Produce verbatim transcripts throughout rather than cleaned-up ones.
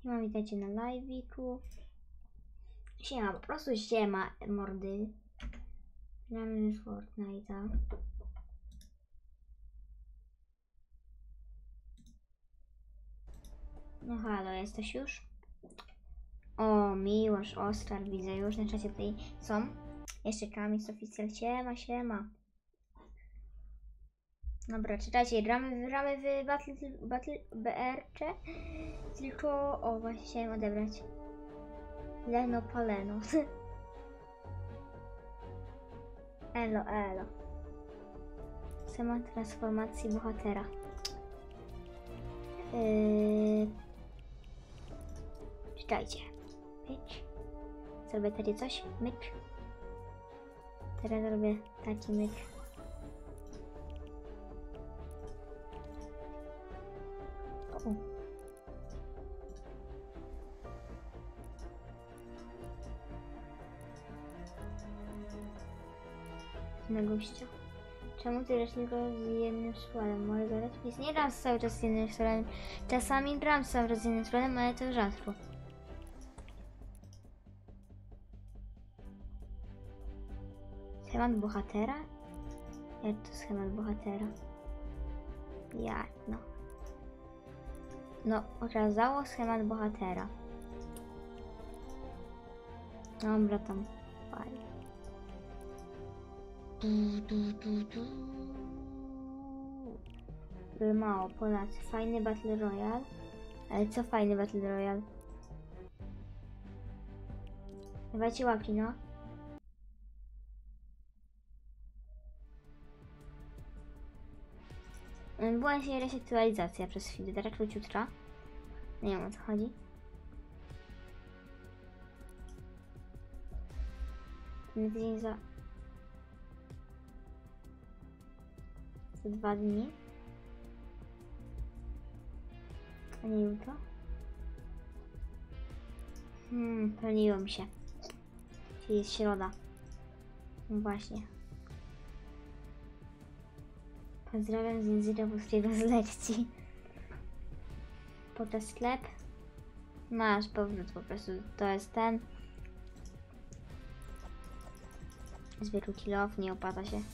Siema, witajcie na live'iku. Siema, po prostu siema, mordy. Gramy z Fortnite'a. No halo, jesteś już? O, Miłosz, Oskar, widzę już na czacie tutaj są. Jeszcze Kamis Oficjal, siema, siema. Dobra, czytajcie, gramy, gramy w Battle, Battle B R C. Tylko, o właśnie chciałem odebrać. Leno Paleno. Elo, elo. Schemat transformacji bohatera. Yy... Czekajcie. Myk. Zrobię takie coś. Myk. Teraz zrobię taki myk. O. Na gościa. Czemu ty grasz tylko z jednym słowem? Mogę gadać? Jest nie gram cały czas z jednym słowem. Czasami gram cały czas z jednym słowem, ale to rzadko. Schemat bohatera? Jak to schemat bohatera? Jak no? No, okazało schemat bohatera. Dobra, tam fajnie. Mało, Polacy. Fajny Battle Royale. Ale co fajny Battle Royale? Dawajcie łapki, no. Była się jakaś aktualizacja przez chwilę, tak króciutka. Nie wiem o co chodzi. Ten tydzień za... za dwa dni. A nie jutro? Hmm, pomyliło mi się. Czyli jest środa. No właśnie. Pozdrawiam z języka polskiego z lekcji. Potem sklep. Masz powrót po prostu. To jest ten. Zwykły kilof, nie opłaca się.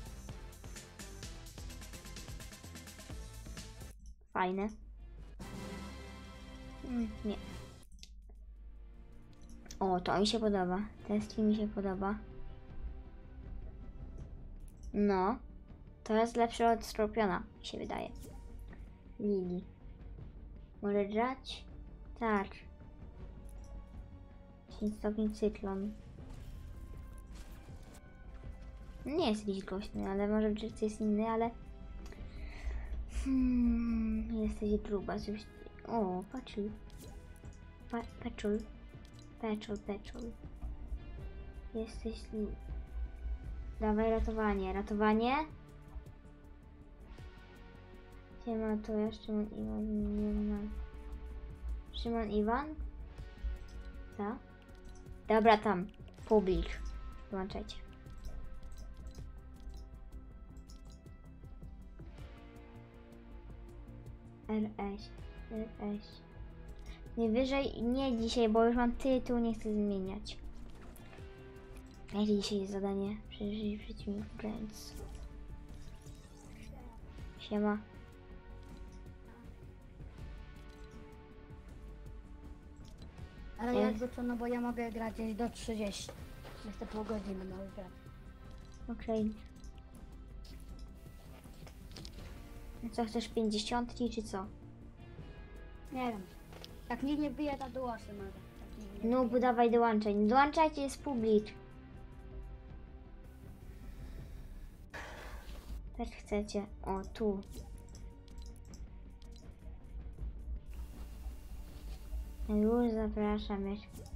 Fajne. Mm, nie. O, to mi się podoba. Ten stream mi się podoba. No. To jest lepsze od Skorpiona, mi się wydaje. Lili. Może grać? Tak. dziesięć stopni cyklon. Nie jest jakiś głośny, ale może grać jest inny, ale... Hmm, jesteś gruba. O, patrzyl. Pa patrzyl. Patrzyl, patrzyl. Jesteś... Dawaj ratowanie. Ratowanie? Siema, to ja, Szymon Iwan, nie ma. Szymon Iwan? Co? Dobra, tam. Publik. Włączajcie. R S. R S. Najwyżej nie dzisiaj, bo już mam tytuł, nie chcę zmieniać. Jakie dzisiaj jest zadanie? Przeżyć przeciwnik granic. Siema. Ale jakby co, no bo ja mogę grać gdzieś do trzydziestu. Jeszcze pół godziny mogę grać. Okej. Okay. Co, chcesz pięćdziesiątki czy co? Nie wiem. Jak nikt nie bije, to dołosy może. Tak No, bo dawaj dołączaj. Dołączajcie, jest publik. Też chcecie. O, tu. No już zapraszam.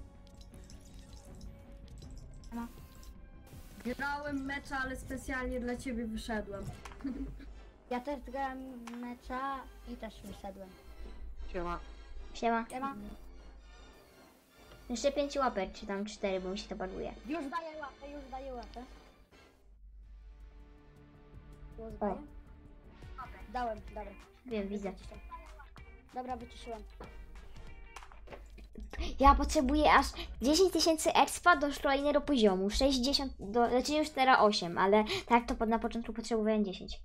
No. Grałem mecza, ale specjalnie dla ciebie wyszedłem. Ja też grałem mecza i też wyszedłem. Siema. Siema. Siema. Jeszcze pięć łapek, czy tam cztery, bo mi się to baguje. Już daję łapę, już daję łapę. Już O. daję? Dałem, dobra. Wiem, widzę. Dobra, wyciszyłem. Ja potrzebuję aż dziesięć tysięcy expa do kolejnego poziomu. sześćdziesiąt, do, znaczy już teraz osiem, ale tak to pod, na początku potrzebowałem dziesięć.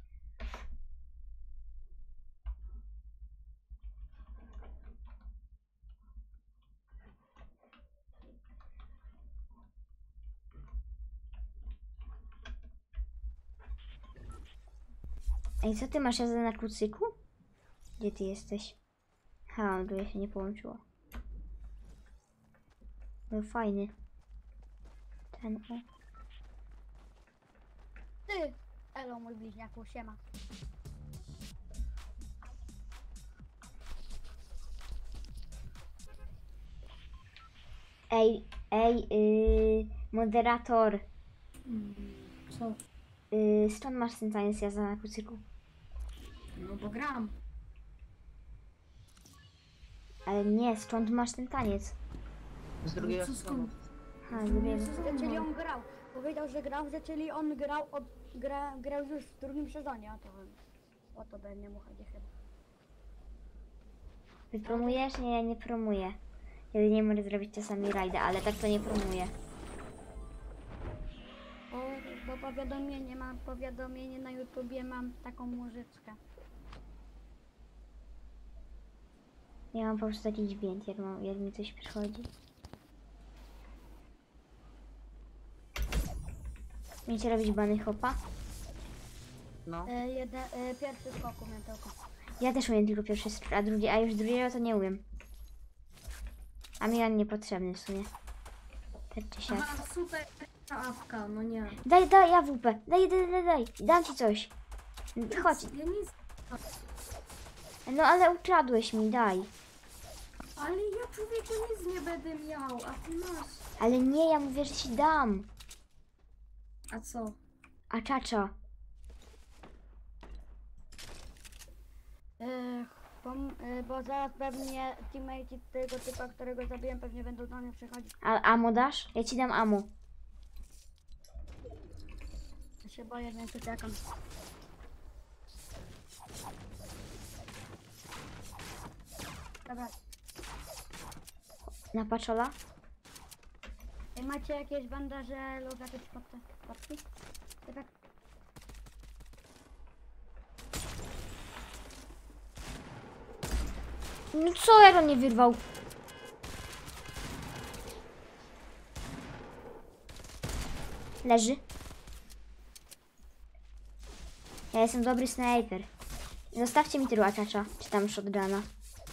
Ej, co ty masz jazdę na kucyku? Gdzie ty jesteś? Ha, drugie się nie połączyło. No fajny. Ten o. Ty! Elo, mój bliźniaku, siema. Ej, ej, yy, moderator. Co? Yy, skąd masz ten taniec jazda na kucyku? No bo gram. Ale nie, skąd masz ten taniec? Z drugiego Co strony. skąd? Ha, drugiego. Że, czyli on grał. Powiedział, że grał, że czyli on grał od, gra, grał już w drugim sezonie. O to, o to będzie mu chodzi chyba. Ty promujesz? Nie, ja nie promuję. Jedynie mogę zrobić czasami rajda, ale tak to nie promuję. Bo, bo powiadomienie mam, powiadomienie na YouTubie mam taką muzyczkę. Ja mam po prostu taki dźwięk, jak, mam, jak mi coś przychodzi. Umiecie robić bany hopa? No. E, jeden, e, pierwszy skok umiem tylko. Ja też umiem tylko pierwszy skok, a, drugi, a już drugiego to nie umiem. A mi on niepotrzebny w sumie. Tak czy siak. Aha, super awka, no nie. Daj, daj, ja W P. Daj, daj, daj, daj. Dam ci coś. Chodź. Ja nic. No ale ukradłeś mi, daj. Ale ja człowieku nic nie będę miał, a ty masz. Ale nie, ja mówię, że ci dam. A co? A czacza. E, pom, e, bo zaraz pewnie teammate tego typa, którego zabiłem, pewnie będą do mnie przychodzić. A amo dasz? Ja ci dam amo. Ja się boję, więc uciekam. Dobra. Na paczola? Ej, macie jakieś bandaże lub jakieś potki? potki? Tak. No co, jak on nie wyrwał? Leży. Ja jestem dobry snajper. Zostawcie mi tylu aczacza, czy tam shotguna.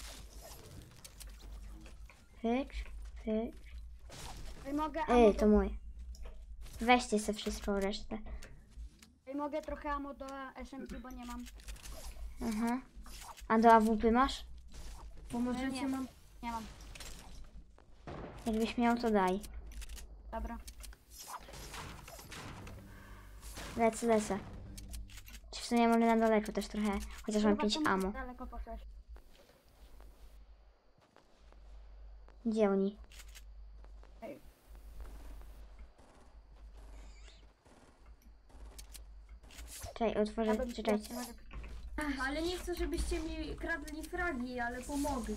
Pyk, pyk. Ej, mogę Ej, amo to do, moje. Weźcie sobie wszystko resztę. ej, mogę trochę amo do S M G, bo nie mam. Aha. A do A W P masz? Bo możecie nie. mam. Nie mam. Jakbyś miał, to daj. Dobra. Lecę, lecę. Czy w sumie może na daleko też trochę, chociaż mam Chyba pięć to ammo. daleko poszłeś. Gdzie oni? Ej. Czekaj, otworzę, Ja bym- czekajcie. ja- Ech, ale nie chcę, żebyście mi kradli fragi, ale pomogli.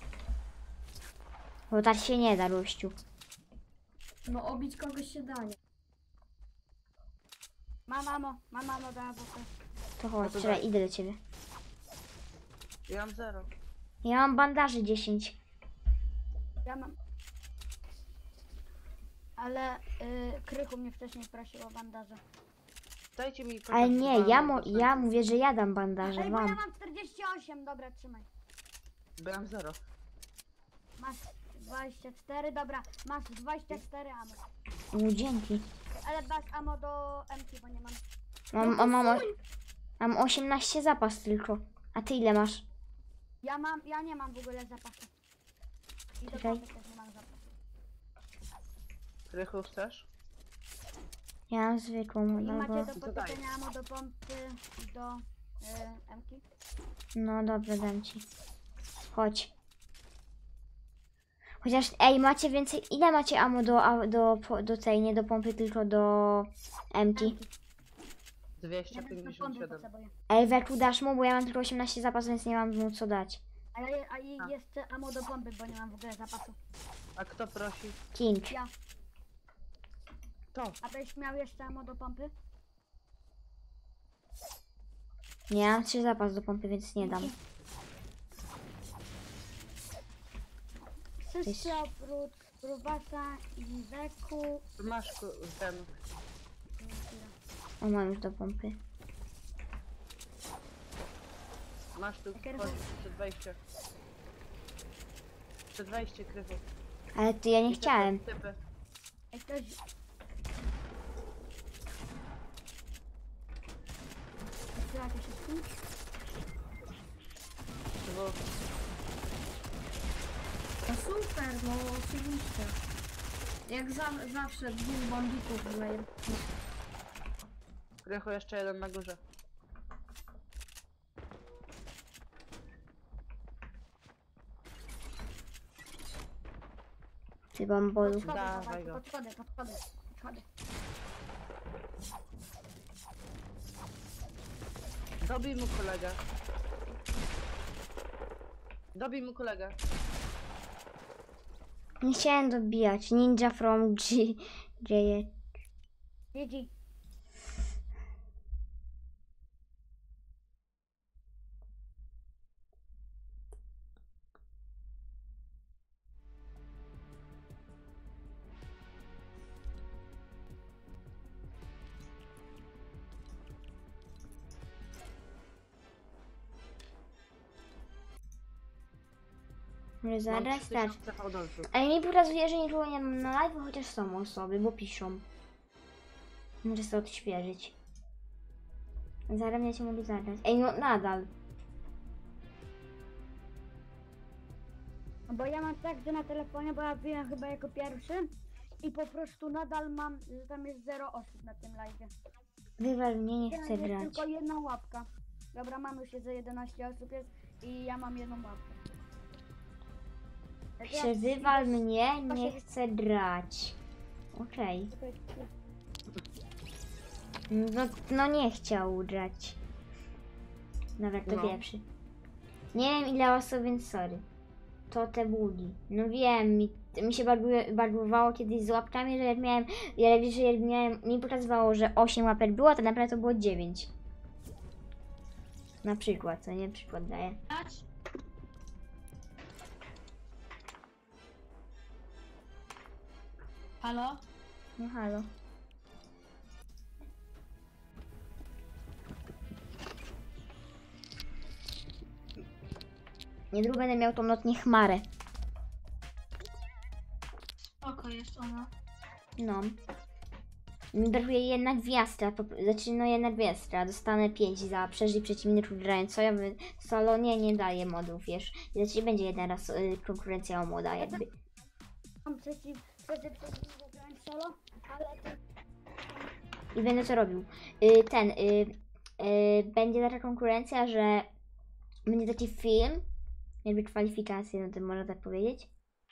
Bo tak się nie da, gościu. No obić kogoś się da, nie? Mam amo, mam amo do A W P. To chodź, No to czekaj, daj. idę do ciebie. Ja mam zero. Ja mam bandaży dziesięć. Ja mam. Ale y, Krychu mnie wcześniej prosił o bandaże. Dajcie mi Ale chociaż nie, dwa ja, mo bandaże. ja mówię, że ja dam bandaże, Ej, bo ja mam. mam czterdzieści osiem, dobra, trzymaj. Bo ja mam zero. Masz dwadzieścia cztery, dobra, masz dwadzieścia cztery amo. U, dzięki. Ale dasz amo do M K, bo nie mam. Mam, o, mam, o, mam osiemnaście zapas tylko. A ty ile masz? Ja mam, ja nie mam w ogóle zapasu. I do Czekaj. pompy też nie mam zapasu. Rychu chcesz? Ja mam zwykłą, I albo... macie do To daj. podpieczenia amo do pompy, do y, M K. No dobra, dam ci. Chodź. Chociaż, ej, macie więcej... Ile macie ammo do, a- do, po- do tej, nie do pompy, tylko do emki? Ja dwieście też do pięćdziesiąt pompy siedem. potrzebuję. Ej, Weku, dasz mu, bo ja mam tylko osiemnaście zapas, więc nie mam mu co dać. A, ja, a i A. jeszcze ammo do pompy, bo nie mam w ogóle zapasu. A kto prosi? King. Ja. To. A byś miał jeszcze ammo do pompy? Nie mam trzy zapas do pompy, więc nie dam. Wszyscy oprócz Grubasa i Zeku. Masz ku- ten. O, mam już do pompy. Masz tu Jakie chodź, przed wejściem. Przed wejściem krywy. Ale ty, ja nie I typy, chciałem. Typy. Ej, ktoś... Otwieracie się z kimś? Bo No super, no oczywiście. Jak za, zawsze dwóch bandików dla jednego. Krychu jeszcze jeden na górze. Ty bambolu. Podschody, Dawaj dawaj, go. podschody, podschody, podschody. Dobij mu kolegę. Dobij mu kolegę. Nie chciałem dobijać. Ninja from G... G... G G. Może Mam zaraz trzy stać. tysiące fałdolców. Ale mi pokazuje, że nikogo nie mam na live, chociaż są osoby, bo piszą. Muszę sobie odświeżyć. Zaraz mnie się mogę zagrać. Ej, no nadal. Bo ja mam tak, że na telefonie, bo ja byłem chyba jako pierwszy i po prostu nadal mam, że tam jest zero osób na tym live. Wywal mnie, nie Jest chcę grać. tylko jedna łapka. Dobra, mam już jest, że jedenaście osób jest i ja mam jedną łapkę. Jak ja- Pisze, wywal mnie, nie chcę grać. Okej. No, no nie chciał grać. Dobra, to No. pierwszy. Nie wiem ile osób, więc sorry. To te bugi. No wiem, mi, mi się baguje- bagowało kiedyś z łapkami, że jak miałem, ja, że jak miałem, mi pokazywało, że osiem łapek było, to naprawdę to było dziewięć. Na przykład, co nie? Przykład daję. Halo? No halo. Niedługo będę miał tą notnie chmarę. Oko jest ona. No. Mi brakuje jedna gwiazdka, po- znaczy no jedna gwiazdka, dostanę pięć za przeżyć przeciwny klub grając, co ja bym, solo nie, nie daję modów, wiesz, znaczy będzie jedna raz y, konkurencja o moda jakby. Mam przeciw, przeciw, przeciw, grałem solo, ale to I będę co robił. Y, ten, y, y, będzie taka konkurencja, że będzie taki film, jakby kwalifikacje, no to można tak powiedzieć.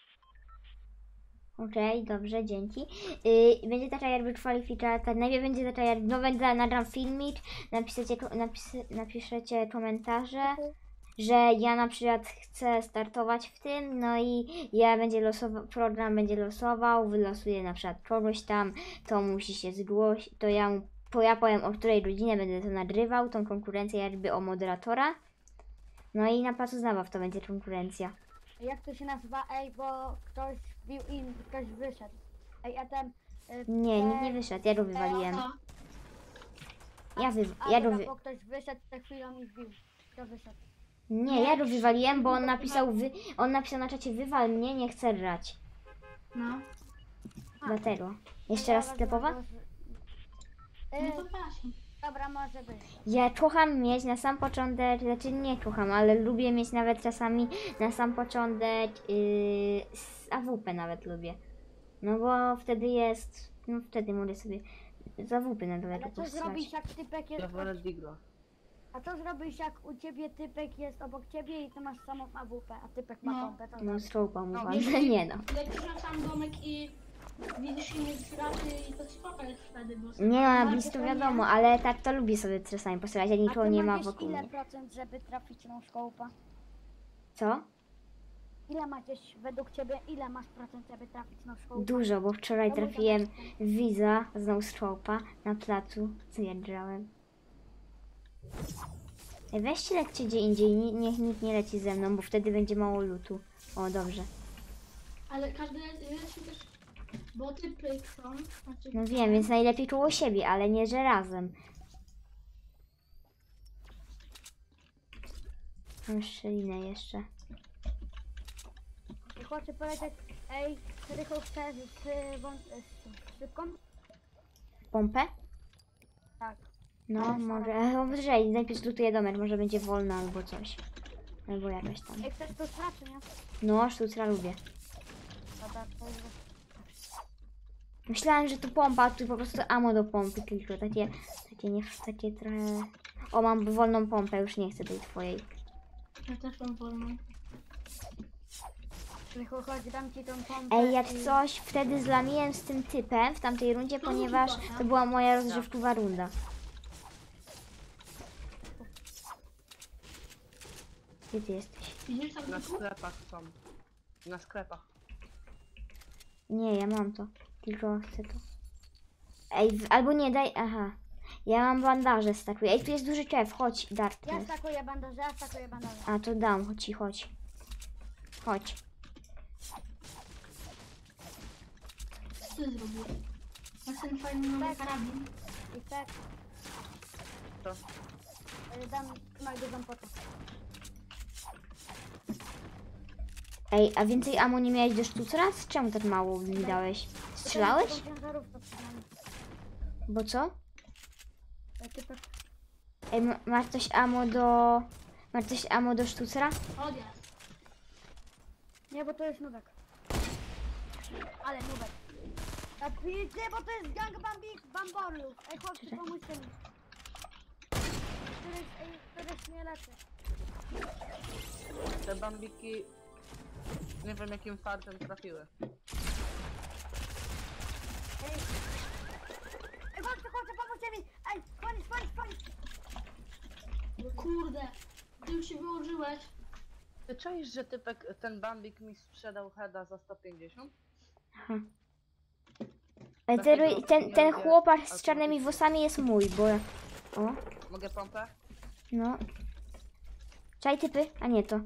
Okej, dobrze, dzięki. Yy, będzie taka jakby kwalifikacja, najpierw będzie taka jakby, no będę nagram filmik, napiszecie, napis, napiszecie komentarze, że ja na przykład chcę startować w tym, no i ja będzie losował, program będzie losował, wylosuję na przykład kogoś tam, to musi się zgłosić, to ja mu, to ja powiem o której godzinie będę to nagrywał, tą konkurencję jakby o moderatora. No i na placu zabaw to będzie konkurencja. jak to się nazywa? Ej, bo ktoś wbił in, ktoś wyszedł. Ej, a ten... y, Nie, te- nikt nie wyszedł, ja go wywaliłem. Ja, wy, A, ja go dobra, wy... bo ktoś wyszedł, przed chwilą i wbił. Kto wyszedł? Nie, ja go wywaliłem, bo on napisał wy... on napisał na czacie wywal mnie, nie chcę grać. No. Dlatego. Jeszcze raz sklepowa? Y, proszę. dobra, może być. Ja kocham mieć na sam początek, znaczy nie kocham, ale lubię mieć nawet czasami na sam początek yy, z A W P nawet lubię. No bo wtedy jest, no wtedy mogę sobie z A W P na dole Ale co postrzelać. zrobisz, jak typek jest... Ja wolę Digla. A co zrobisz, jak u ciebie typek jest obok ciebie i ty masz samą A W P, a typek ma No. pompę, to No no. stropa mu No, pan, jeśli- nie no. Jak wracam domek i widzisz inne straty i to spoko jest wtedy, bo... Nie no, na No, blisko to nie. wiadomo, ale tak to lubię sobie czasami postrzelać, jak A nikogo ty nie ma masz wokół ile mnie. procent, żeby trafić tą szkołpa? Co? Ile macie według ciebie, ile masz procent, żeby trafić na szkołę? Dużo, bo wczoraj trafiłem w Wiza, znowu z czołpa, na placu, zjeżdżałem. Ej, weźcie lećcie gdzie indziej, ni- niech nikt nie leci ze mną, bo wtedy będzie mało lutu. O, dobrze. Ale każdy leci też, bo typy są. Znaczy, No wiem, więc najlepiej koło siebie, ale nie, że razem. Mam szczelinę jeszcze. I chcę powiedzieć, ej, Rychu chce z, z, wą- z szybką? Pompę? Tak. No, Ale może. Ale poczekaj, najpierw zlutuję domek, może będzie wolna albo coś. Albo jakaś tam. Ej, chcesz tu straczy, nie? No, sztucra lubię. Dobra, to jest... Myślałem, że tu pompa, a tu po prostu ammo do pompy tylko. Takie, takie nie, takie trochę... O, mam wolną pompę, już nie chcę tej twojej. Ja też mam wolną. Rychu, chodź, dam ci tą pompę. Ej, jak i- coś, wtedy zlamiłem z tym typem w tamtej rundzie, No, ponieważ chyba, to była moja rozgrzewkowa runda. Gdzie ty jesteś? Widzisz tam Na typu? sklepach są. Na sklepach. Nie, ja mam to. Tylko chcę to. Ej, w, albo nie, daj... Aha. Ja mam bandaże stakuję. Ej, tu jest duży kew, chodź, Ja Darkness. stakuję bandaże, ja stakuję bandaże. A, to dam, chodź ci, chodź. Chodź. Co ty zrobiłeś? Masz ten fajny nowy Tak. karabin. I tak, To. y, dam Magdyzą potę. Ej, a więcej ammo nie miałeś do sztucera? Czemu tak mało mi dałeś? Strzelałeś? Bo co? Ej, m- masz coś ammo do... Masz coś ammo do sztucera? Odjazd. Nie, bo to jest nubek. Ale nubek. A widzicie, bo to jest gang bambik, bamboriów. Ej, chłopcy, pomóżcie mi. Któryś, ej, któryś mnie leczy. Te bambiki... Nie wiem jakim fartem trafiły. Ej, ej, chłopcy, chłopcy, pomóżcie mi. Ej, koniec, koniec, koniec. Kurde, ty już się wyłożyłeś. Ty czaisz, że typek, ten bambik mi sprzedał heada za sto pięćdziesiąt? Ej, ten, Takiego ten, nie ten lubię chłopak z czarnymi automatycznie. włosami jest mój, bo... O, Mogę pompę? no. Czaj typy? A nie to.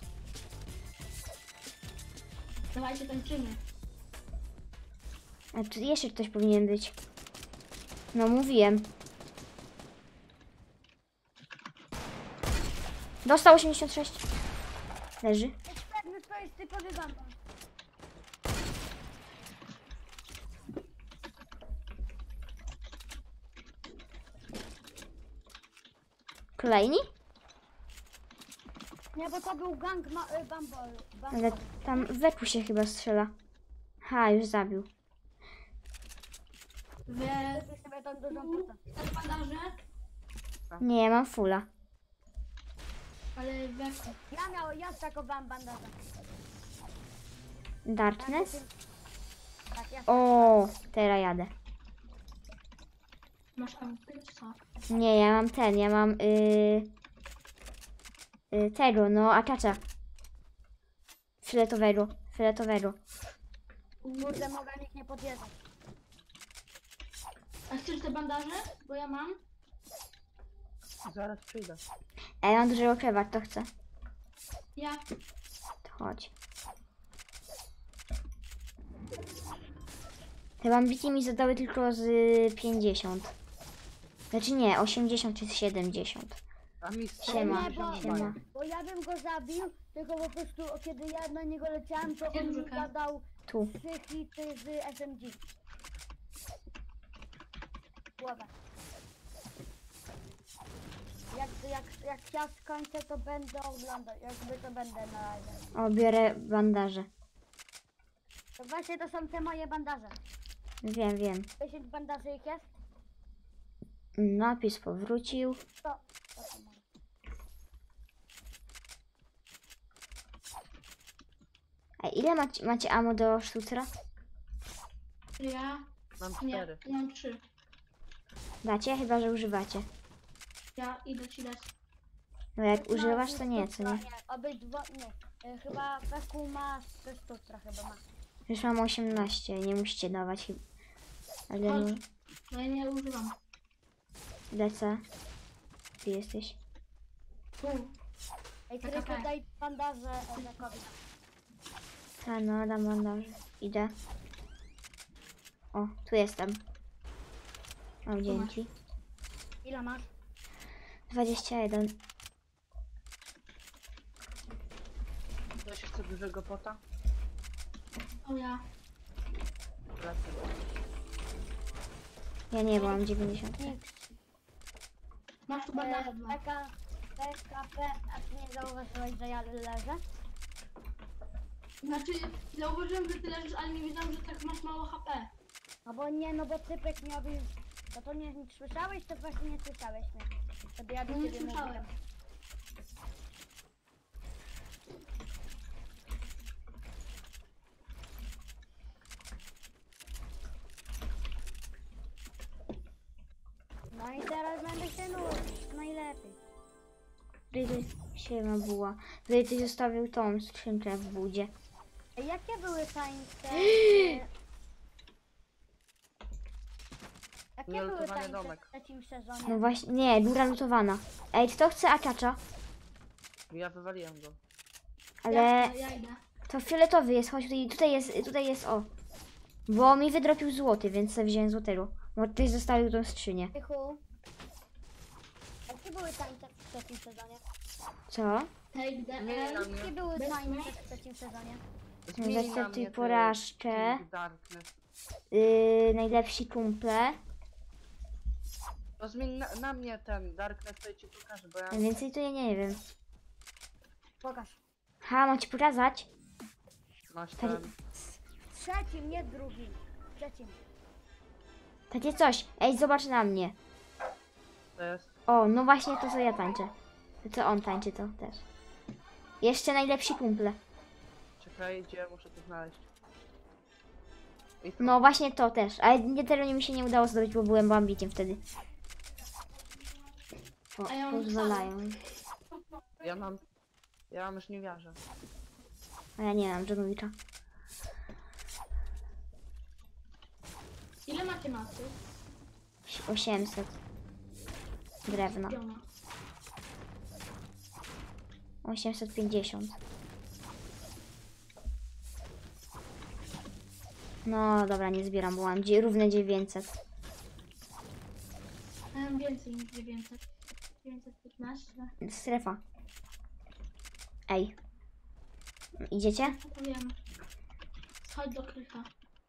Dawajcie tańczymy. A tu jeszcze ktoś powinien być. No, mówiłem. Dostał osiemdziesiąt sześć. Leży. Ej, sprawdźmy, to jest typowy bamba. Kolejni? Nie, bo to był gang ma, y, bambol. Ale bambol. tam weku się chyba strzela. Ha, już zabił. Wy... Lepiej sobie tą dużą potę. Chcesz bandaże? Nie, mam fulla. Ale weku. Ja miał, ja stakowałem bandaże. Darkness? Tak, ja O, teraz jadę. Masz tam ty, czy co? Nie, ja mam ten, ja mam yy, yy, tego, no, aczacza. Fioletowego, fioletowego. kurde, mogę nikt nie podjeżdżać. A chcesz te bandaże? Bo ja mam. Zaraz przyjdę. A ja mam dużego krewa, to chcę. Ja. To chodź. Te bambiki mi zadały tylko z pięćdziesiąt. Znaczy nie, osiemdziesiąt czy siedemdziesiąt. A mi Siema, Nie, bo, siema. bo ja bym go zabił, tylko po prostu kiedy ja na niego leciałem, to Gdzie on mi dużo kar? zadał Tu. trzy hity z S M G. Głowę. Jak, jak, jak ja skończę, to będę oglądał, jakby to będę na live. O, biorę bandaże. To właśnie to są te moje bandaże. Wiem, wiem. dziesięć bandaży ich jest? Napis powrócił. To, to są moje. A ile macie, macie ammo do sztucera? Ja. Mam Nie, cztery. ja mam trzy. Dacie? Chyba, że używacie. Ja idę ci dać. No jak No, używasz, to nie, co nie? Obydwa, nie. E, Chyba Peku ma ze sztuczka chyba ma. Już mam osiemnaście, nie musicie dawać chyba. Ale no, No ja nie używam. lecę. Ty jesteś? Tu. Ej, Taka Krysiu, tak. daj bandaże Ezekowi. A no, dam bandaże. Idę. O, tu jestem. O, dzięki. Ile masz? dwadzieścia jeden. Ktoś chce dużego pota? O ja. Lecę. Ja nie, bo mam dziewięćdziesiąt. Masz tu E, bandaże dwa. Peka, P K P, a ty nie zauważyłeś, że ja leżę? Znaczy, zauważyłem, że ty leżysz, ale nie wiedziałam, że tak masz mało H P. No bo nie, no bo typek miał już... No to nie, nie słyszałeś, to właśnie nie słyszałeś mnie. Wtedy ja do No nie ciebie słyszałem. mówiłem. No i teraz będę się nudzić, najlepiej. Tutaj siema buła. Tutaj ty zostawił tą skrzynkę w budzie. Ej, jakie były tańce? e, Jakie były Nielutowany tańce domek. w trzecim No sezonie? właśnie, nie, góra lutowana. Ej, kto chce aczacza? Ja wywaliłem go. Ale Ja, ja idę. to fioletowy jest, chodź tutaj, tutaj jest, tutaj jest, o. Bo mi wydropił złoty, więc sobie wziąłem złotego. Bo ty zostawił tą skrzynię. Tychu. Jakie były tańce w trzecim sezonie? Co? Hej, idę. Nie, E, na Jakie mnie. były Bez tańce mnie? w trzecim sezonie? Zmieni na Zaakceptuj mnie ty, porażkę. King Darkness. Yy, najlepsi kumple. To zmień na, na mnie ten Darkness, to ja ci pokażę, bo ja... Więcej to ja nie wiem. Pokaż. Ha, mam ci pokazać? Masz Tak- ten... W trzecim, nie w drugim. W trzecim. Takie coś. Ej, zobacz na mnie. To jest... O, no właśnie to, co ja tańczę. To co on tańczy, to też. Jeszcze najlepsi kumple. Czekaj, gdzie muszę to znaleźć. I No właśnie to też. Ale nie, tego mi się nie udało zdobyć, bo byłem bambiciem wtedy. Po, A ja mam pozwalają. Ja mam... Ja mam już niewiarze. A ja nie mam Johnowicza. ile macie masy? osiemset. Drewna. Piona. osiemset pięćdziesiąt. No dobra, nie zbieram, bo mam dzie- równe dziewięćset. Ja mam więcej niż dziewięćset. dziewięćset piętnaście. Strefa. Ej. Idziecie? To wiem. Schodź do krycha.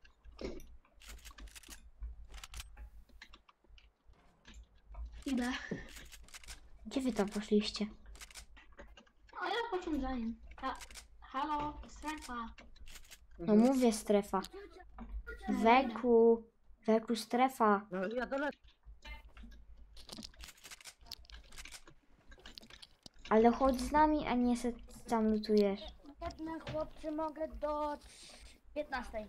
Idę. Gdzie wy tam poszliście? A ja poszłam za nim. Ha Halo, strefa. No mówię strefa. Weku. Weku strefa. No ja dolecę. Ale chodź z nami, a nie se tam lutujesz. Jedne chłopcy mogę do piętnastej.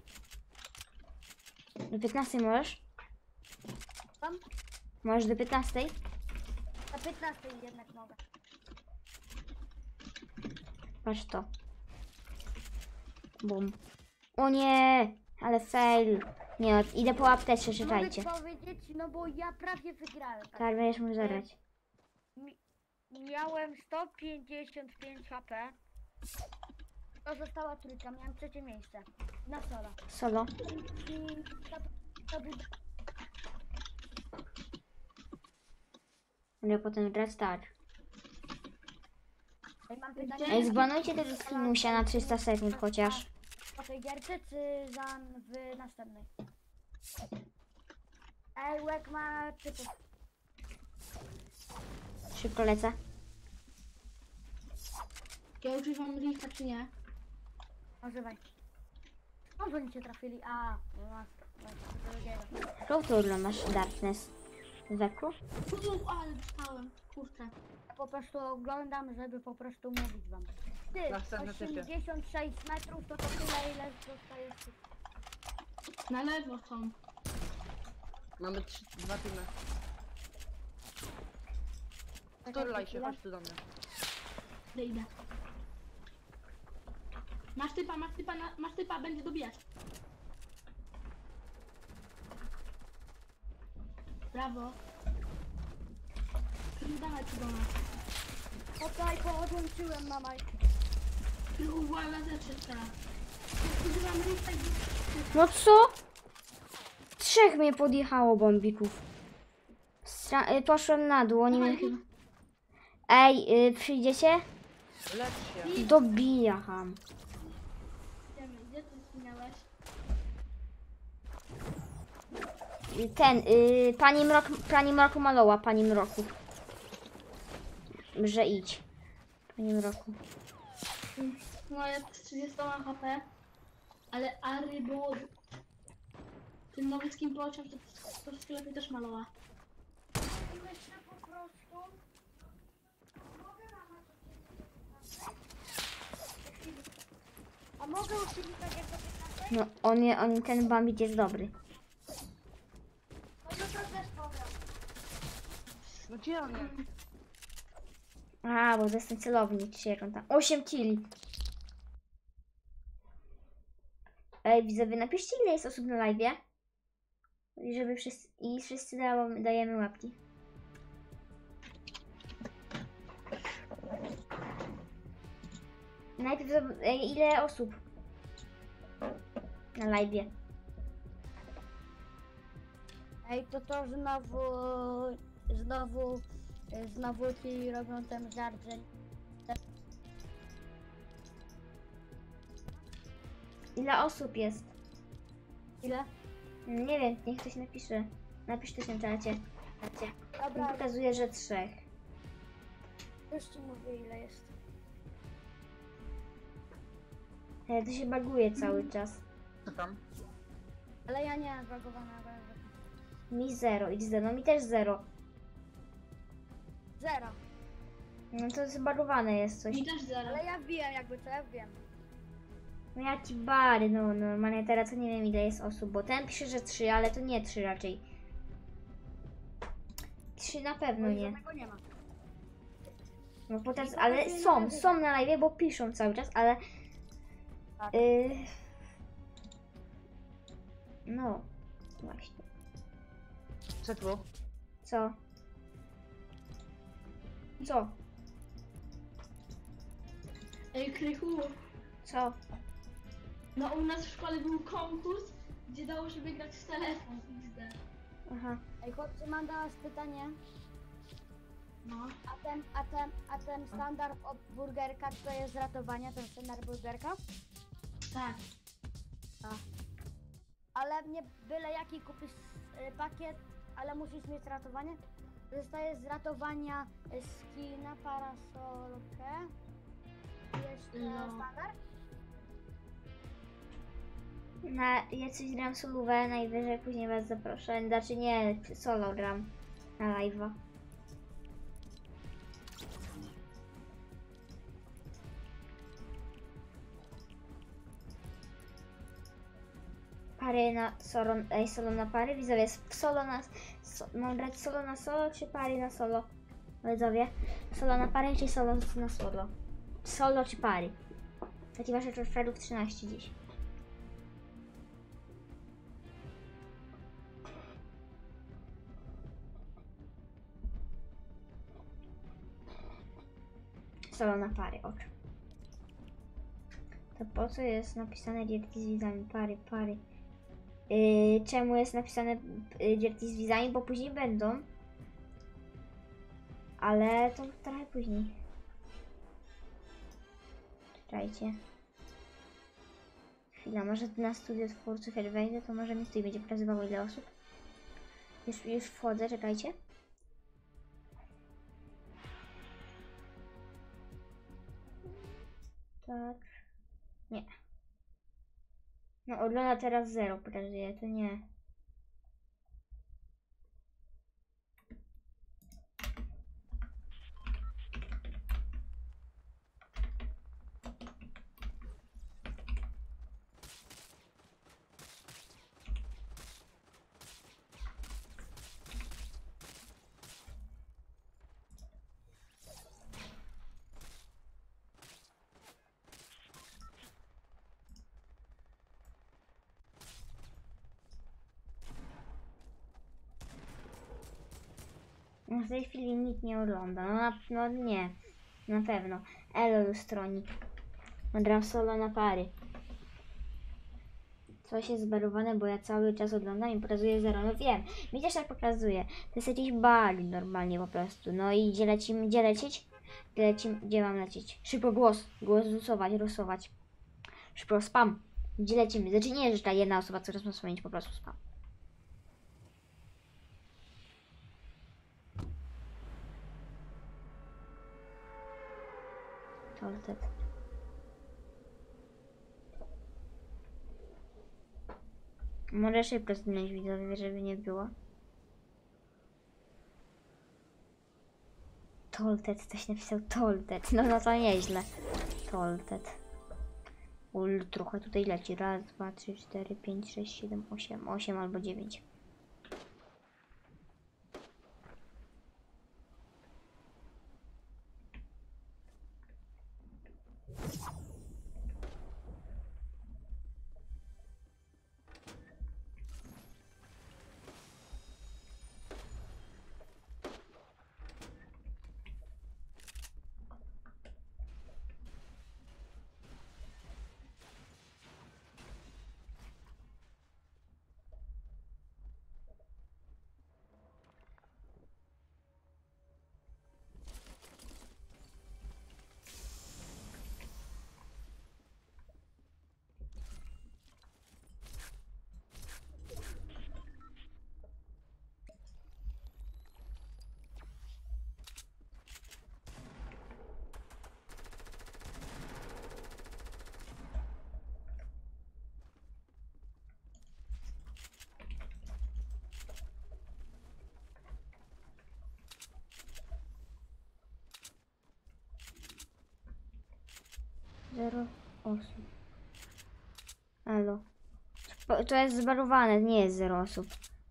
Do piętnastej możesz? Tam? Możesz do piętnastej? Do piętnastej jednak mogę. Patrz to. Bum. O nie! Ale fail. Nie, no, idę po apteczkę, czekajcie. Mogę powiedzieć, no bo ja prawie wygrałem. Tak, będziesz mógł zagrać. Mi miałem sto pięćdziesiąt pięć H P. To została trójka, miałem trzecie miejsce. Na solo. Solo. I to, to był... Ale potem grać tak. Ej, mam pytanie. Ej, zbanujcie tego skinusia na trzysta sekund chociaż. Po tej gierce czy za w następnej? Ej, łek ma typów. Szybko lecę. Ja używam rifa czy nie? Używaj. Skąd oni cię trafili? A, no masz. drugiego. Jak to oglądasz Darkness? Weku? Uuu, ale dostałem. Kurczę. Ja po prostu oglądam, żeby po prostu mówić wam. Ty, Następny typie. osiemdziesiąt sześć metrów to to tyle, ile dostajesz. Na lewo są. Mamy trzy, dwa teamy. Czekaj, Turlaj się, chwilę. chodź tu do mnie. Idę, idę. Masz typa, masz typa, na, masz typa, będzie dobijać. Brawo. Dawaj tu do nas. Okej, podłączyłem mamaj. Uwaga, rzeczy teraz. Używam ruch tak. No co? Trzech mnie podjechało bombików. Stra- y, poszłem na dół, oni mnie chyba... Ej, y, przyjdziecie? Lecz się. Dobijam. Idziemy, gdzie ty zginęłeś? Y, Ten, y, pani Mrok, pani Mroku maloła, pani Mroku. Że idź. Pani Mroku. No ja z trzydziestoma H P. Ale Ary było... Tym nowym skin pociąg to troszkę lepiej też malowa. Jeszcze po prostu. A mogę uczynić tak jak do piętnastej? No, on, je- on, ten bambit jest dobry. No to też pogram. No gdzie on jest? A, bo to jest ten celownik, czy jak on tam... osiem killi. Ej, widzowie, napiszcie, ile jest osób na live'ie. I żeby wszyscy... I wszyscy da, dajemy łapki. Najpierw, zob- ej, ile osób na live'ie? Ej, to to znowu, znowu, znowu ci robią ten żart, że Ile osób jest? ile? Nie wiem, niech ktoś napisze. Napisz ktoś na czacie. Czacie. Mi Dobra, pokazuje, że trzech. już ci mówię ile jest. Ale to się baguje cały czas. Co tam? Ale ja nie mam zbagowanego. Mi zero, idź zero, no mi też zero. Zero. No to zbagowane jest coś. Mi też zero. Ale ja wbijam jakby co, ja wiem. No ja ci bary, no normalnie teraz to nie wiem ile jest osób, bo ten pisze, że trzy, ale to nie trzy raczej. Trzy na pewno Bo nie. żadnego nie ma. No bo teraz, Nie ale pokazuje na są, razie. są na live, bo piszą cały czas, ale... Tak. Y... No, właśnie. Co tu? Co? Co? Ej, Krychu. Co? No u nas w szkole był konkurs, gdzie dało się wygrać w telefon X D. Aha. Ej chłopcy, mam do was pytanie. No. A ten, a ten, a ten standard od burgerka to jest z ratowania, ten standard burgerka? Tak. Ale nie byle jaki kupisz y, pakiet, ale musisz mieć ratowanie. Zostaje z ratowania y, skina, parasolkę. Jeszcze No. standard. Na, ja coś gram solówę, najwyżej później was zaproszę. Znaczy nie, solo gram na live'a. Pary na solo, ej, solo na pary, widzowie, solo na, so, mam grać solo na solo, czy pary na solo? Widzowie, solo na pary, czy solo na solo? Solo czy pary? Taki wasze transferów trzynaście dziś. Solo na pary, ok. To po co jest napisane gierki z widzami? Pary, pary. Yy, czemu jest napisane yy, gierki z widzami? Bo później będą. Ale to trochę później. Czekajcie. Chwila, może na studio twórców jak wejdę, to może mi tutaj będzie pokazywało ile osób. Już, już wchodzę, czekajcie. Tak. Nie. No ogląda teraz zero, pokazuje, to nie. w tej chwili nikt nie ogląda. No, na, no nie. Na pewno. Elo Lustroni. Gram solo na pary. Coś jest zbarowane, bo ja cały czas oglądam i pokazuje zero. No wiem, mi też tak pokazuje. To jest jakiś bug normalnie po prostu. No i gdzie lecimy? Gdzie lecieć? Gdzie lecimy? Gdzie mam lecieć? Szybko głos. Głos losować, losować. Szybko spam. Gdzie lecimy? Znaczy nie, że ta jedna osoba coraz ma wspomnieć, po prostu spam. Toltet. Może szybko zmienić widzowie, żeby nie było. Toltet, ktoś napisał Toltet. No, no to nieźle. Toltet. Ul, trochę tutaj leci. Raz, dwa, trzy, cztery, pięć, sześć, siedem, osiem. osiem albo dziewięć. Zero osób. Elo. To jest zbarowane, nie jest zero osób.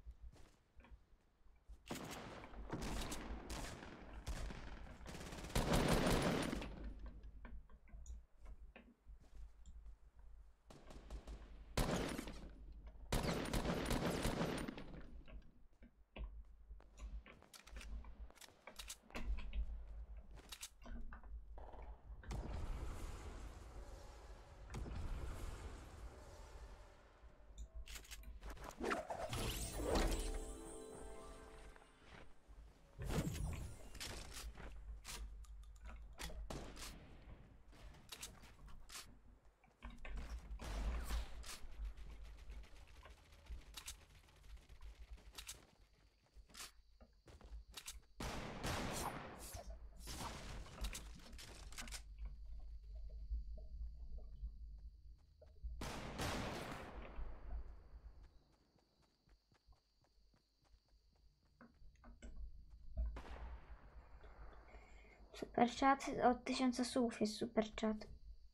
Super chat od tysiąca słów jest super chat.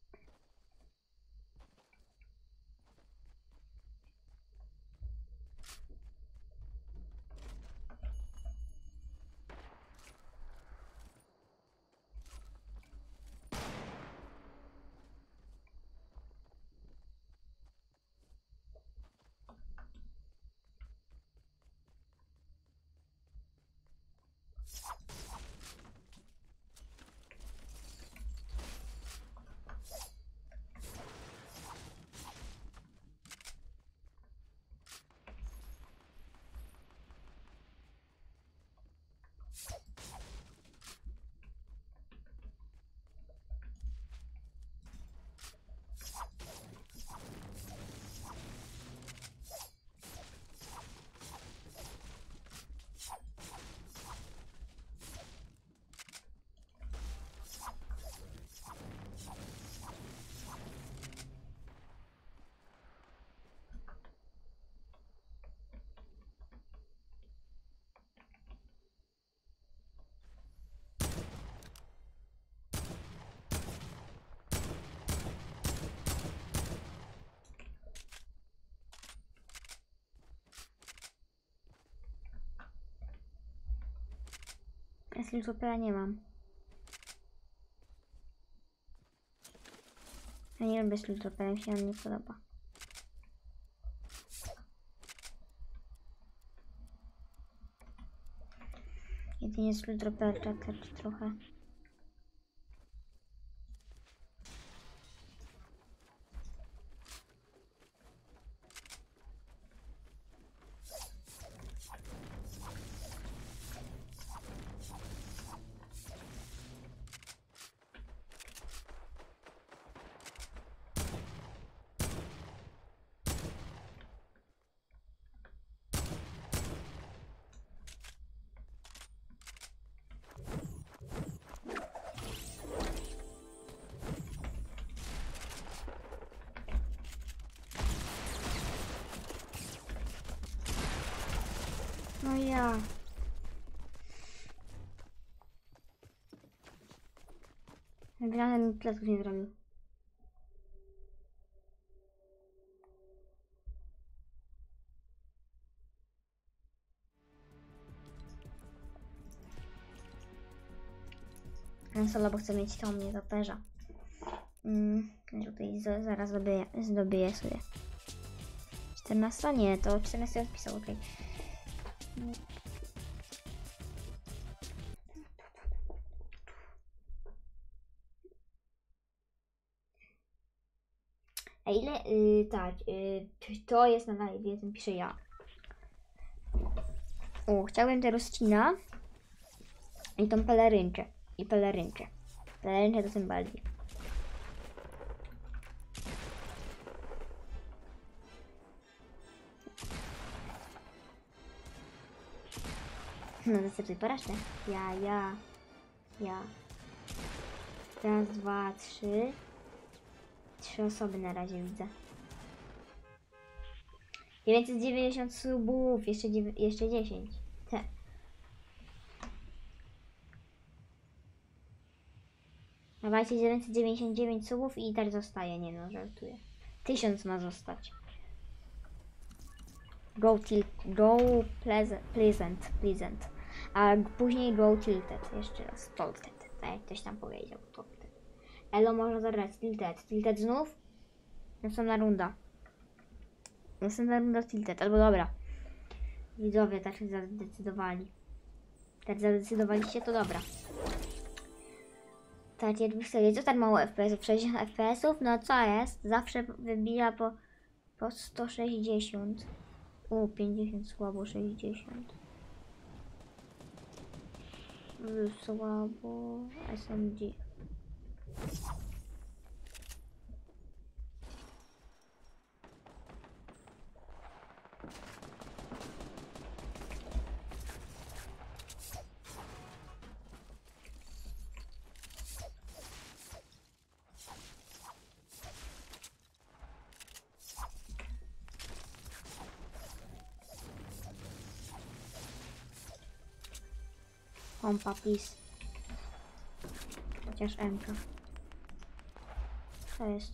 Ja supera nie mam. Ja nie lubię slutopera, mi się on nie podoba. Jedynie z dropercza też trochę. No ja. Nagrane mi pleców nie zrobił. Gram solo, bo chcę mieć tą mnie toperza. Mm, tutaj za- zaraz zdobyję, zdobyję sobie. czternasta? Nie, to czternaście odpisał, okej. Okay. A ile, y, tak, y, to jest na live, ten piszę ja. O, chciałbym teraz Cina i tą pelerynkę. I pelerynkę. Pelerynkę to tym bardziej. No zacytuj porażkę. Ja, ja, ja. Raz, dwa, trzy. Trzy osoby na razie widzę. dziewięćset dziewięćdziesiąt subów, jeszcze, jeszcze dziesięć. Te. Dawajcie dziewięćset dziewięćdziesiąt dziewięć subów i tak zostaje, nie no, żartuję. tysiąc ma zostać. Go til, go pleasant, pleasant, pleasant. A później go tilted, jeszcze raz, tilted, tak jak ktoś tam powiedział, tilted. Elo można zagrać, tilted, tilted znów? Następna runda. Następna runda tilted, albo dobra. Widzowie tak zadecydowali. Tak zadecydowaliście, to dobra. Tak, jakby sobie, co tak mało F P S ów? sześćdziesiąt F P S ów? No co jest? Zawsze wybija po, po sto sześćdziesiąt. U, pięćdziesiąt słabo, sześćdziesiąt. Słabo, S M G. Pompa, please. Chociaż M K. Co jest?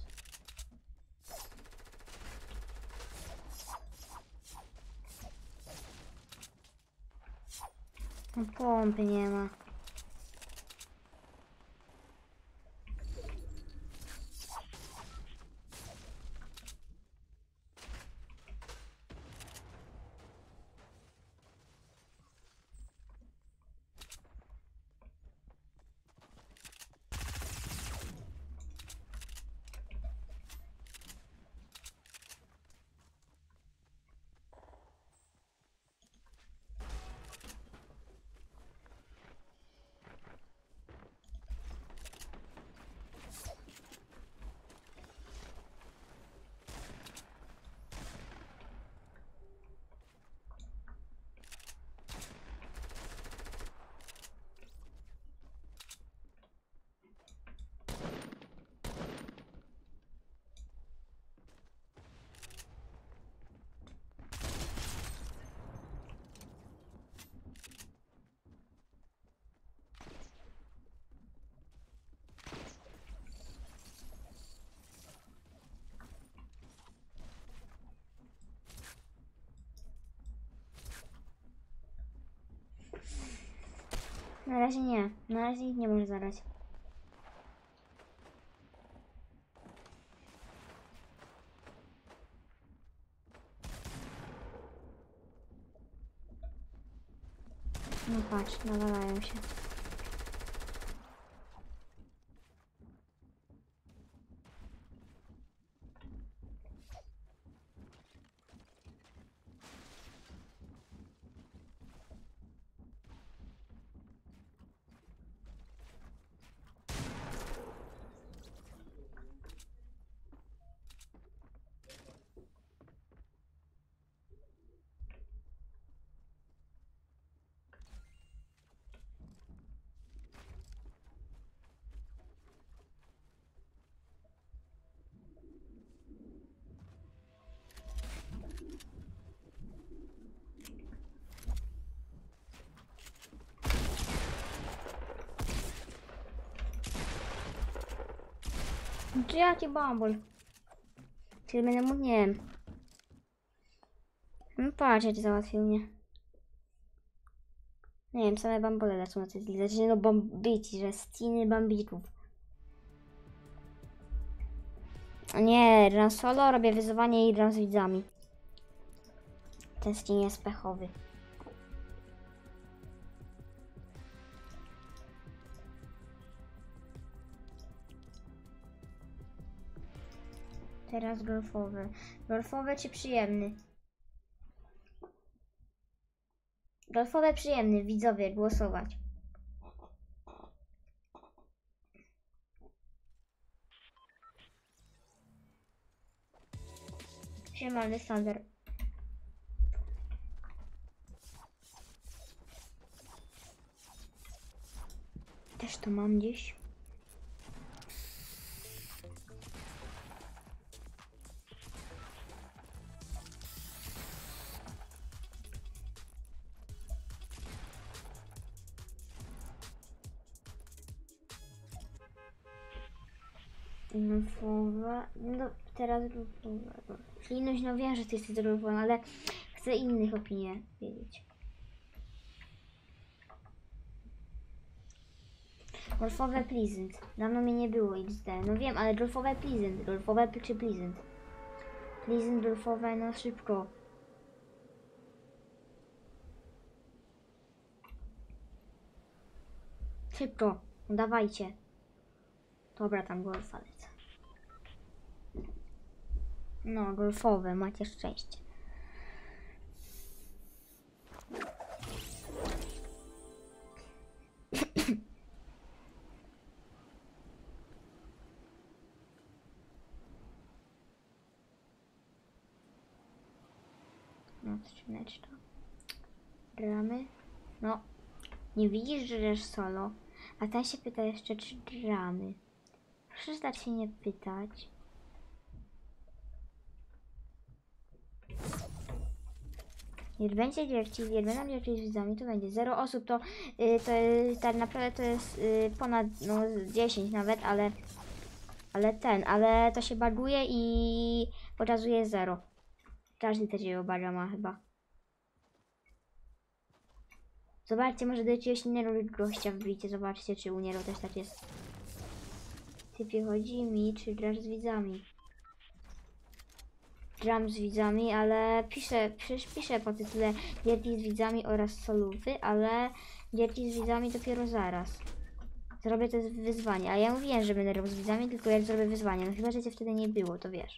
No, pompy nie ma. Na razie nie. Na razie nikt nie może zagrać. No patrz, nawalają się. Czy ja ci bambol? Czyli będę mógł, nie wiem. No patrz, jak załatwił mnie. Nie wiem, same bambole lecą na tej zli. Znaczy no bambici, że sceny bambików. Nie, gram solo, robię wyzwanie i gram z widzami. Ten skin jest pechowy. Teraz golfowy. Golfowy czy przyjemny? Golfowy przyjemny, widzowie, głosować. Siema, Aleksander. Też to mam gdzieś. Golfowa. No teraz golfowa. Klinuś, no wiem, że ty jesteś golfową, ale chcę innych opinii wiedzieć. Golfowe Pleasant. Dawno mnie nie było X D. No wiem, ale golfowe Pleasant. Golfowe czy Pleasant? Pleasant, golfowe, no szybko. Szybko. No dawajcie. Dobra, tam golfa lecę. No, golfowe, macie szczęście. No, skrzyneczka. Gramy. No, nie widzisz, że grasz solo. A ten się pyta jeszcze, czy gramy. Proszę zdać się nie pytać. Nie będzie gierci, nie będą gierci z widzami, to będzie zero osób, to, yy, to yy, tak naprawdę to jest yy, ponad no, dziesięć nawet, ale ale ten, ale to się baguje i pokazuje zero. Każdy takiego baga ma chyba. Zobaczcie, może do jakiegoś innego gościa wbicie, zobaczcie, czy u niego też tak jest. Typie, chodzi mi, czy grasz z widzami? Gram z widzami, ale piszę, przecież piszę po tytule gierki z widzami oraz solówy, ale gierki z widzami dopiero zaraz. Zrobię to wyzwanie, a ja mówiłem, że będę robił z widzami, tylko jak zrobię wyzwanie, no chyba, że cię wtedy nie było, to wiesz.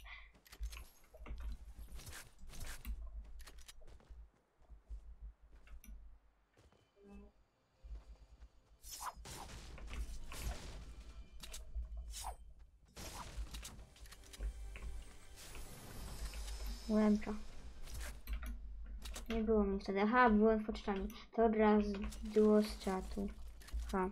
Łemka. Nie było mnie wtedy. Aha, byłem w pocztami. To od razu było z czatu. Ha.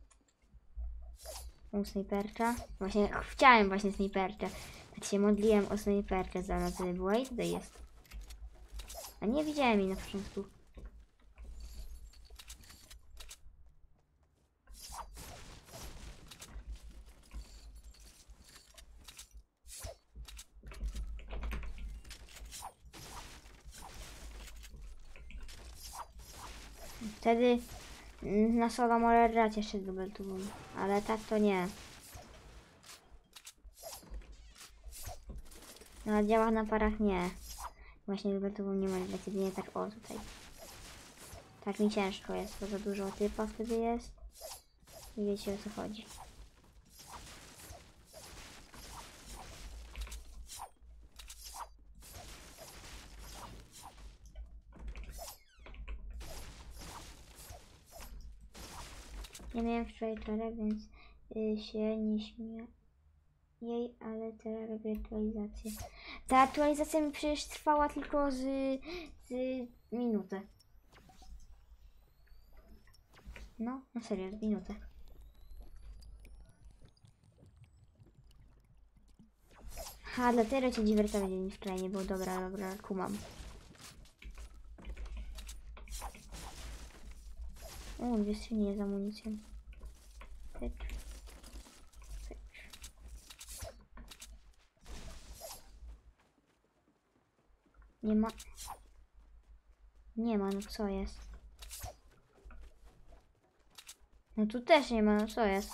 Mam snajperka. Właśnie chciałem właśnie snajperkę. Tak się modliłem o snajperkę zaraz, żeby była i tutaj jest. A nie widziałem jej na początku. Wtedy na solo może grać jeszcze dubeltową, ale tak to nie. Na działach na parach nie. Właśnie dubeltową nie może grać, jedynie tak o tutaj. Tak mi ciężko jest, bo za dużo typa wtedy jest. I wiecie, o co chodzi. Nie miałem wczoraj czarek, więc y, się nie śmieję jej, ale teraz robię aktualizację. Ta aktualizacja mi przecież trwała tylko z, z minutę. No, na serio, z minutę. Ha, dlatego cię dziwerta będzie mi wczoraj nie było. Dobra, dobra, kumam. O, dwie skrzynie z amunicją. Pyk. Pyk. Nie ma... Nie ma, no co jest? No tu też nie ma, no co jest?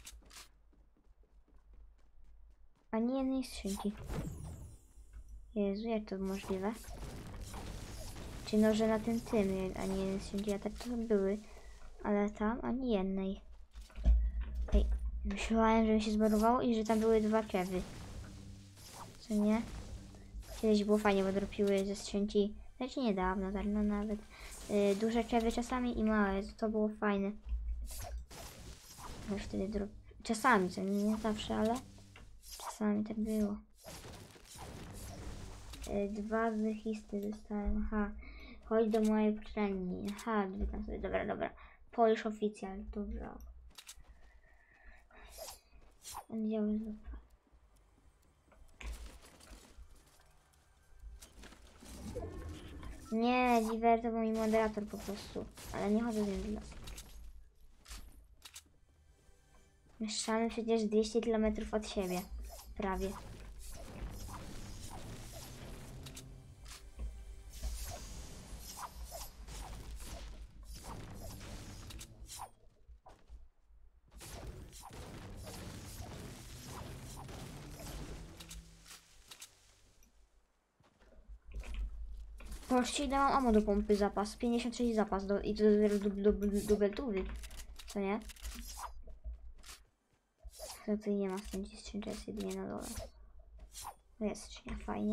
Ani jednej skrzynki. Jezu, jak to możliwe? Czy no, że na tym tym, ani jednej skrzynki, a tak to były. Ale tam ani jednej. Ej, myślałem, że mi się zbarowało i że tam były dwa kewy. Co nie? Kiedyś było fajnie, bo dropiły ze skrzynki. Znaczy niedawno, tak no nawet. Yy, duże kewy czasami i małe, to było fajne. Już wtedy drop... Czasami, co nie, nie zawsze, ale czasami tak było. Yy, dwa wychisty dostałem, aha. Chodź do mojej uczelni. Aha, witam sobie, dobra, dobra. Polish Official, dobra. Oddziały zupa. Nie, Diver to był mój moderator po prostu. Ale nie chodzę z nim dla. Mieszkamy przecież dwieście kilometrów od siebie. Prawie. Patrzcie, ile mam ammo do pompy zapas. pięćdziesiąt sześć zapas do, i to do, do, do, do beltówy. Co nie? To tutaj nie ma skrzynki, skrzynka jest jedynie na dole. To jest skrzynia, fajnie.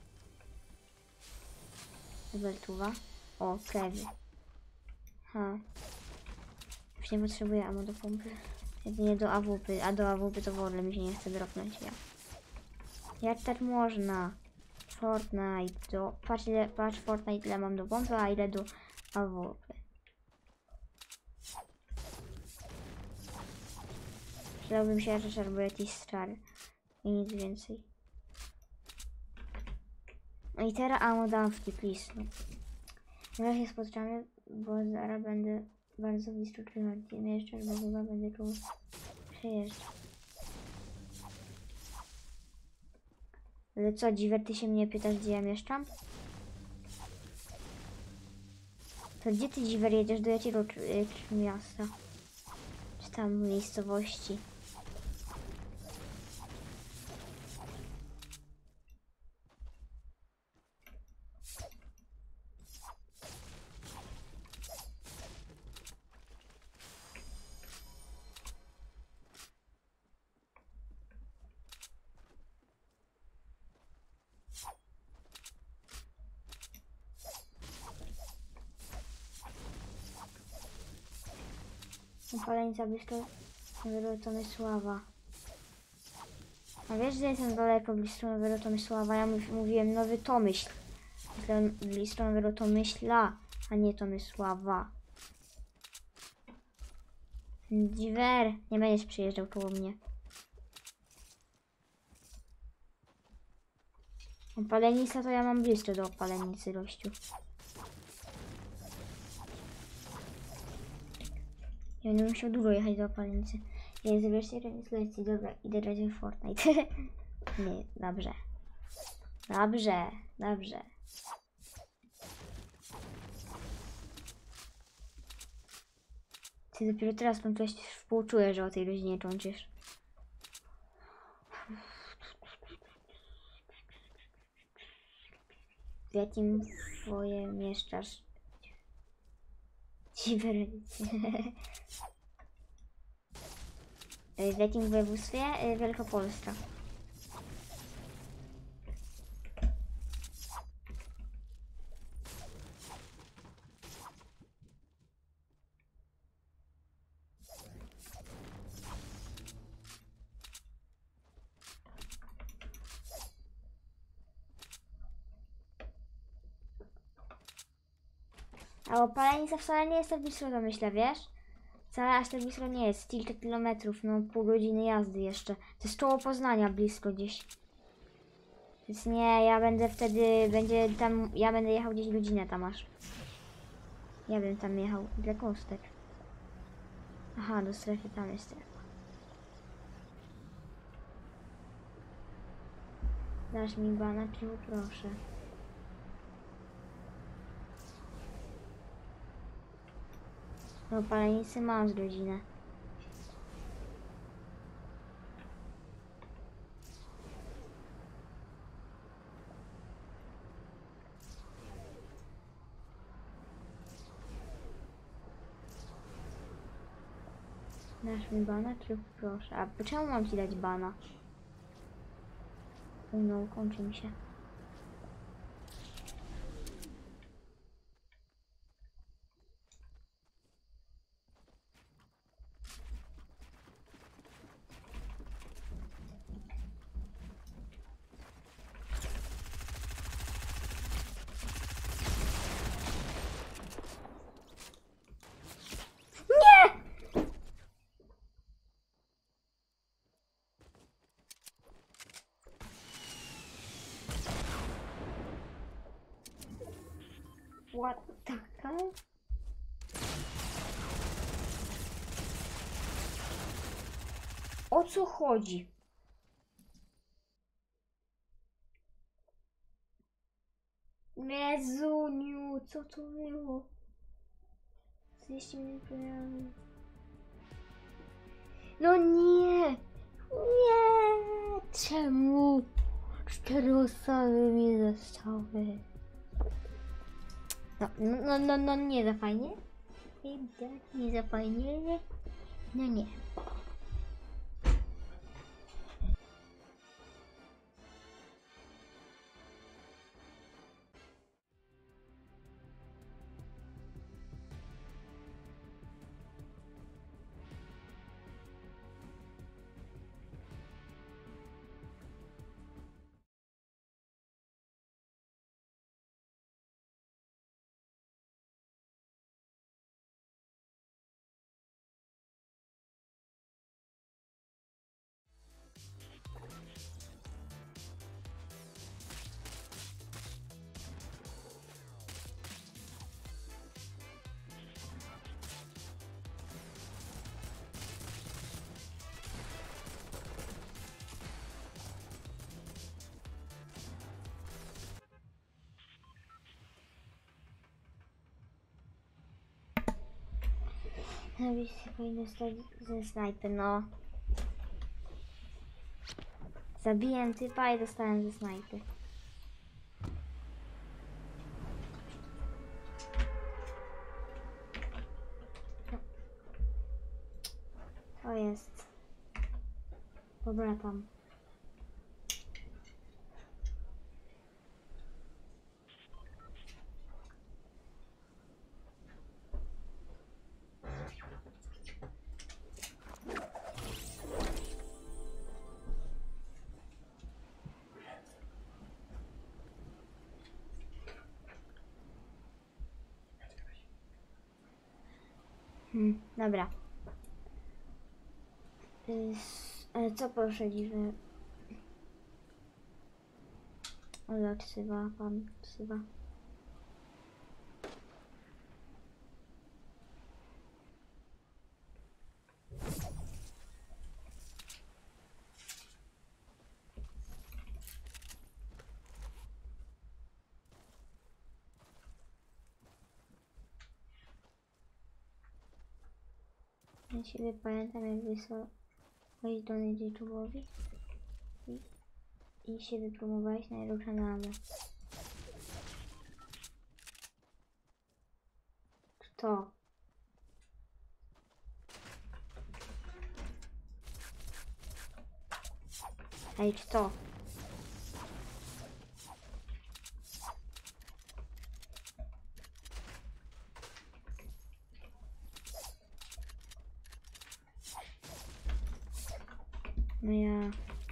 Beltuwa. O, kewy. Ha. Już nie potrzebuję ammo do pompy. Jedynie do A W P, a do A W P to w ogóle mi się nie chce dropnąć. Ja. Jak tak można? Fortnite do... Patrz, ile, patrz Fortnite ile mam do pompy, a ile do A W P. Przydałbym się rzecz albo jakiś star. I nic więcej. No i teraz ammo dawki, please. No. Zaraz się spotkamy, bo zaraz będę bardzo blisko klimatycznie jeszcze, bo chyba będę tu przejeżdżał. Ale co, Dziwer, ty się mnie pytasz, gdzie ja mieszkam? To gdzie ty, Dziwer, jedziesz? Do jakiego miasta? Czy tam miejscowości? Palenica blisko Nowego Tomysława. A wiesz, że jestem daleko blisko Nowego Tomysława? Ja mów, mówiłem Nowy Tomyśl. Myślę blisko Nowego Tomyśla, a nie Tomysława. Dziwer, nie będziesz przyjeżdżał koło mnie. Palenica to ja mam blisko do palenicy, gościu. Ja będę musiał długo jechać do opalnicy. Jest wreszcie koniec lekcji. Dobra, idę grać w Fortnite. Nie, dobrze. Dobrze, dobrze. Ty dopiero teraz pan coś współczuję, że o tej godzinie kończysz. W jakim twoje mieszkasz? Dziwe rodzice. Y, W jakim województwie? Y, Wielkopolska. A opalenica wcale nie jest tak blisko, to myślę, wiesz? Wcale aż tak blisko nie jest, kilka kilometrów, no pół godziny jazdy jeszcze. To jest koło Poznania blisko gdzieś. Więc nie, ja będę wtedy, będzie tam, ja będę jechał gdzieś godzinę tam aż. Ja bym tam jechał, dla kostek. Aha, do strefy, tam jest strefa. Dasz mi bana, pił, proszę. No palenicy mam z godzinę. Dasz mi bana, czy proszę? A po czemu mam ci dać bana? No, kończy mi się. What the hell? O co chodzi? Mezuniu, co to było? trzydzieści minut programu. No nie! Nie! Czemu? Cztery osoby mi zostały. No, no, no, no, no nie za fajnie. Nie za fajnie. No nie. Nabyś się powinno stać ze snajpy, no. Zabiłem typa i dostałem ze snajpy. No. To jest. Dobra tam. Hmm, dobra. Y, ale co proszę dziwne? Ola ksywa, pan ksywa. Ja siebie pamiętam, jak wysłałeś do YouTube'owi i, i się wypromowałeś na jego kanale. Kto? Ej, kto? No ja...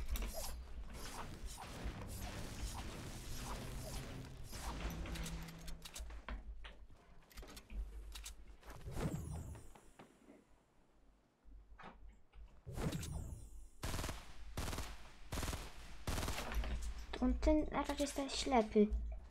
On ten raczej jest ślepy.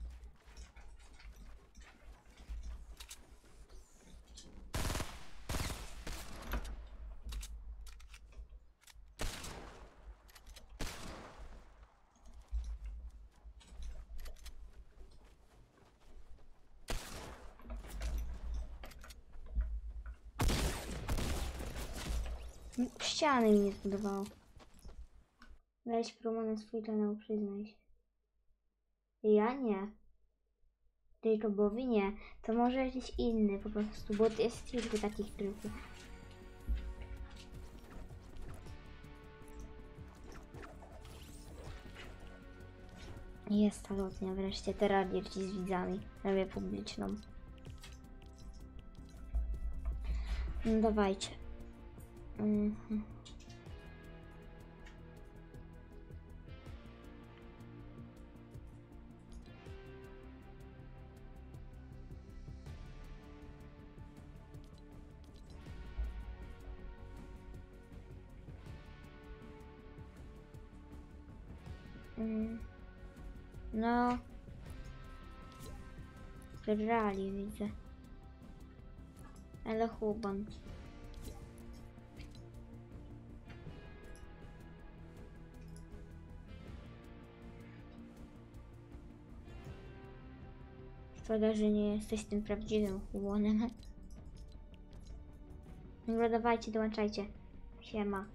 Ściany mi nie zbudowało. Weź promo na swój kanał, przyznaj się. Ja nie. Jacobowi nie. To może jakiś inny po prostu, bo jest kilku takich tylko. Jest ta lotnia, wreszcie terrarię ci z widzami. Robię publiczną. No dawajcie. Mhm. Mm. No. Wygrali, widzę. Ale Huban. Szkoda, że nie jesteś tym prawdziwym Hubonem. Dobra, dawajcie, dołączajcie. Siema.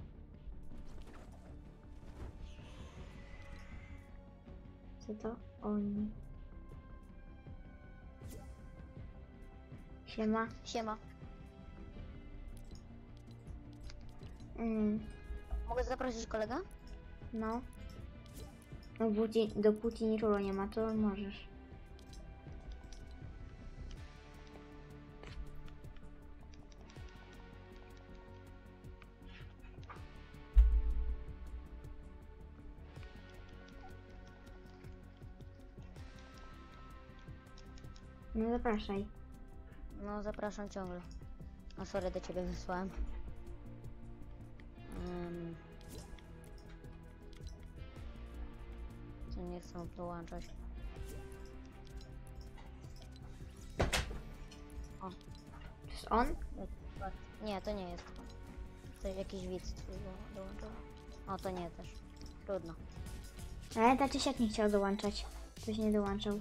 Co to? Oni. Siema. Siema. Mm, Mogę zaprosić kolegę? no. Dopóki, dopóki nikogo nie ma, to możesz. No zapraszaj. No, zapraszam ciągle. No, sorry, do ciebie wysłałem. Um, co nie chcą dołączać. To jest on? Nie, to nie jest on. To jakiś widz twój do- dołączył. O, to nie też. Trudno. Ale ta Czysiak nie chciał dołączać. Ktoś nie dołączał.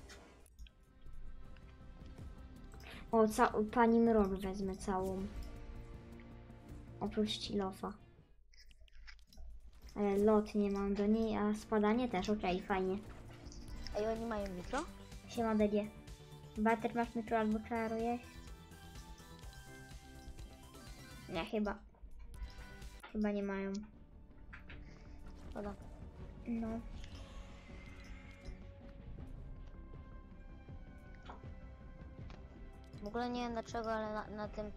O, ca pani Mrok wezmę całą. Oprócz Cilofa. Ale lot nie mam do niej, a spadanie też, okej, fajnie. Ej, oni mają mikro? Siema D G. Bater masz mikro albo czarujesz? Nie, chyba. Chyba nie mają. Szkoda. No. W ogóle nie wiem dlaczego, ale na, na tym...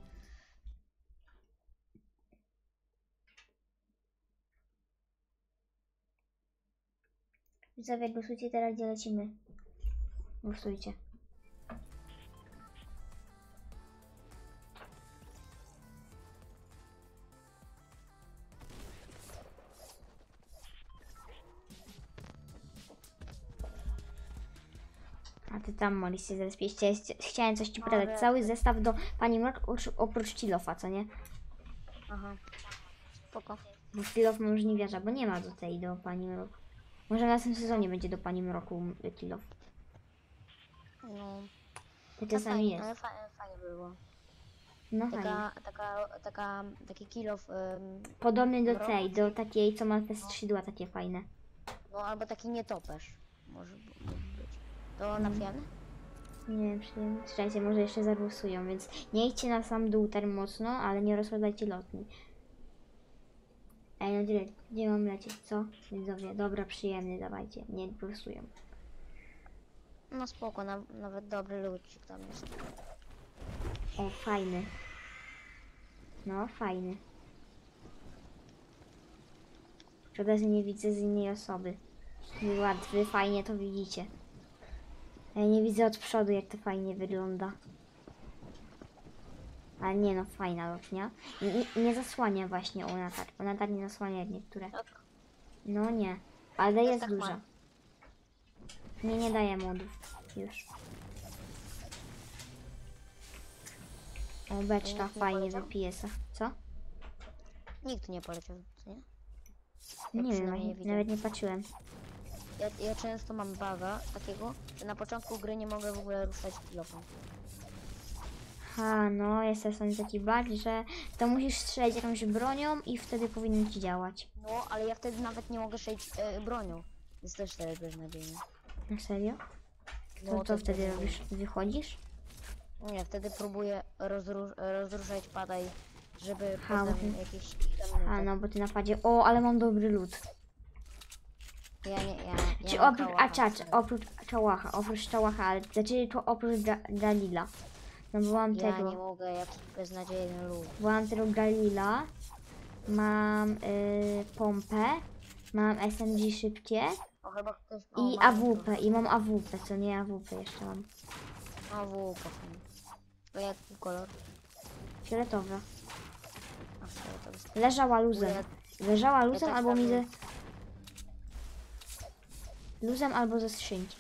Widzowie, głosujcie teraz, gdzie lecimy. Głosujcie. A ty tam Molly się zrespić. Chciałem coś ci Dobra. podać. Cały zestaw do pani Mrok oprócz- oprócz Cilofa, co nie? Aha. Spoko. Bo Cilof ma żniwiarza, bo nie ma do tej do pani Mrok. Może na tym sezonie będzie do pani Mroku Cilof. No. To to czasami fajnie, jest. ale fa fajnie by było. No fajnie. Taka, taka, taka, taki kill of, ym, Podobny do Mrok. tej, do takiej, co ma te skrzydła takie fajne. no albo taki nietoperz. Może b- mógł być. To Mhm. na przyjemny? Nie wiem, czy- słuchajcie, może jeszcze zagłosują, więc nie idźcie na sam dół tak mocno, ale nie rozkładajcie lotni. Ej, no tyle, gdzie mam lecieć, co? Widzowie, dobra, przyjemny, dawajcie, nie głosuję. No spoko, na, nawet dobry ludzik tam jest. O, fajny. No, fajny. Szkoda, że nie widzę z innej osoby. Wy łatwy, fajnie to widzicie. Ja nie widzę od przodu, jak to fajnie wygląda. Ale nie no, fajna lotnia. Nie, nie zasłania właśnie ona tak. Ona tak nie zasłania jak niektóre. Tak. No nie, ale jest tak duża. ma. Nie, nie daje modów. Już. O, beczka Nikt nie fajnie poleciał? wypije se. Co? Nikt nie poleciał, co nie? Nie wiem, przynajmniej nawet, widziałem. nawet nie patrzyłem. Ja, ja często mam baga takiego, że na początku gry nie mogę w ogóle ruszać kilofem. Ha, no, jest czasami taki bug, że to musisz strzelać jakąś bronią i wtedy powinien ci działać. No, ale ja wtedy nawet nie mogę strzelić e, bronią. Jest też wtedy beznadziejnie. Na serio? No, To to co jest wtedy beznadziejnie. robisz? Wychodzisz? Nie, wtedy próbuję rozru rozruszać padaj, żeby Ha, potem bo- jakieś A tam no, bo ty napadzie. O, ale mam dobry lód. Ja nie, ja, ja Czy mam oprócz, a kałacha, czacz, sorry. oprócz czałacha, oprócz czałacha, ale znaczy to oprócz Ga- Galila. No bo mam Ja tego, nie mogę, jaki beznadziejny lód. bo mam tego Galila, mam y, pompę, mam S M G szybkie O, chyba ktoś... o, i mam A W P, i mam A W P, co nie A W P jeszcze mam. to. A W P. To jaki kolor? Fioletowe. A co to jest? Leżała luzem. Leżała luzem tak albo mi ze... samo. Luzem albo ze skrzynki.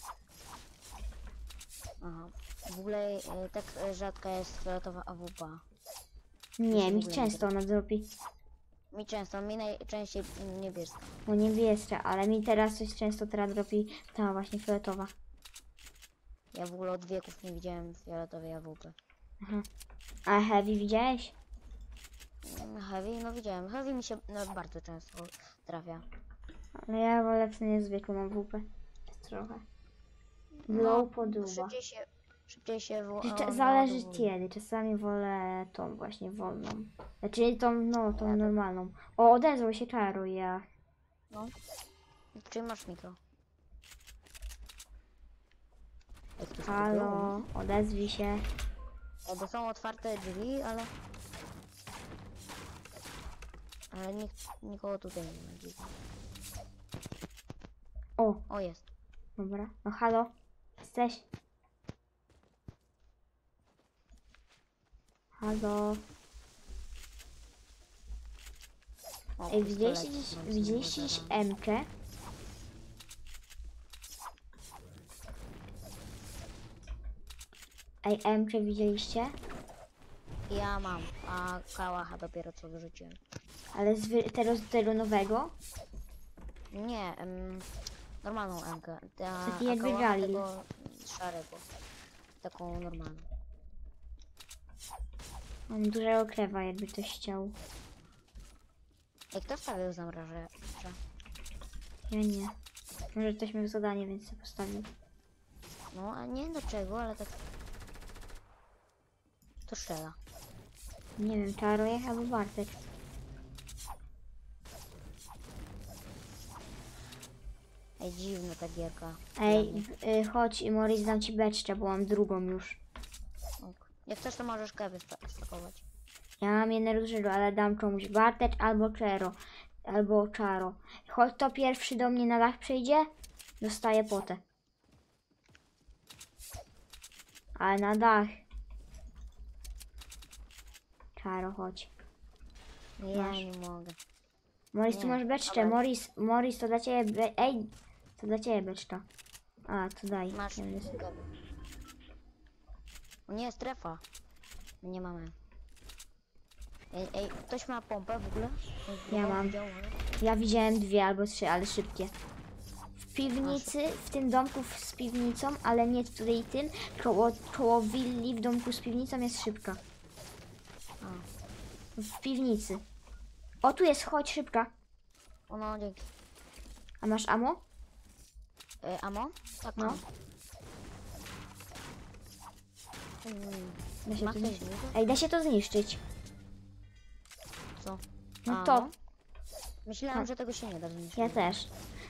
Aha. W ogóle e, tak e, rzadka jest fioletowa A W P. Nie, w mi ogóle często nie ona dropi. Mi często, mi najczęściej niebieska. No niebieska, ale mi teraz coś często teraz dropi ta właśnie fioletowa. Ja w ogóle od wieków nie widziałem fioletowej A W P. A Heavy widziałeś? Mm, Heavy? No widziałem. Heavy mi się no, bardzo często trafia. Ale ja wolę w sumie zwykłą A W P. Trochę. Low podłuba. Szybciej się, szybciej się w, Że o, cze- Zależy naładowuje. kiedy. Czasami wolę tą właśnie wolną. Znaczy tą, no, tą Ja tak. normalną. O, odezwał się Czaro, ja. No. Czy masz mikro? Jak to się Halo, odezwij się. O, bo są otwarte drzwi, ale... Ale nikt, nikogo tutaj nie ma. dziwne. O, O, jest. dobra. No halo, jesteś? Halo. O, Ej, widzieliście pistolet dziś, mam widzieliście dziś znowu zabrany. M-kę? Ej, M-kę widzieliście? Ja mam, a kałacha dopiero co wyrzuciłem. Ale z wy- tego, tego nowego? Nie, em, normalną M-kę. Ta, Taki a jakby kałacha Galil. tego szarego. Taką normalną. Mam dużego krewa, jakby ktoś chciał. Ej, kto stawił zamrażę? Ja nie. Może ktoś miał zadanie, więc sobie postawił. No, a nie do czego, ale tak... To strzela. Nie wiem, Czarojek albo Bartek. Ej, dziwna ta gierka. Ej, Dla mnie. y, chodź i Morris, dam ci beczkę, bo mam drugą już. Ok. Jak chcesz, to możesz kewy sta- stakować. Ja mam jednego dużego, ale dam komuś Bartek albo Czero. Albo Czaro. Chodź, to pierwszy do mnie na dach przejdzie, dostaje potę. Ale na dach. Czaro, chodź. Ja Masz. nie mogę. Morris, tu Nie, masz beczkę. dobra. Morris, Morris, to dla ciebie. Be- Ej, to dla ciebie beczka. A, to daj. Masz Ja będę sobie- kewy. O nie, strefa. My nie mamy. Ej, ej, ktoś ma pompę w ogóle? Ktoś Ja go mam. widział, może? Ja widziałem dwie albo trzy, ale szybkie. W piwnicy, w tym domku w- z piwnicą, ale nie tutaj tym, koło, koło willi w domku z piwnicą jest szybka. A. W piwnicy. O, tu jest, chodź, szybka. O no, dzięki. A masz ammo? E, amo? Tak, No. mam. Mm, Da się ma to ktoś zniszczyć. dużo? Ej, da się to zniszczyć. Co? No A, to. no. Myślałem, Tak. że tego się nie da zniszczyć. Ja też.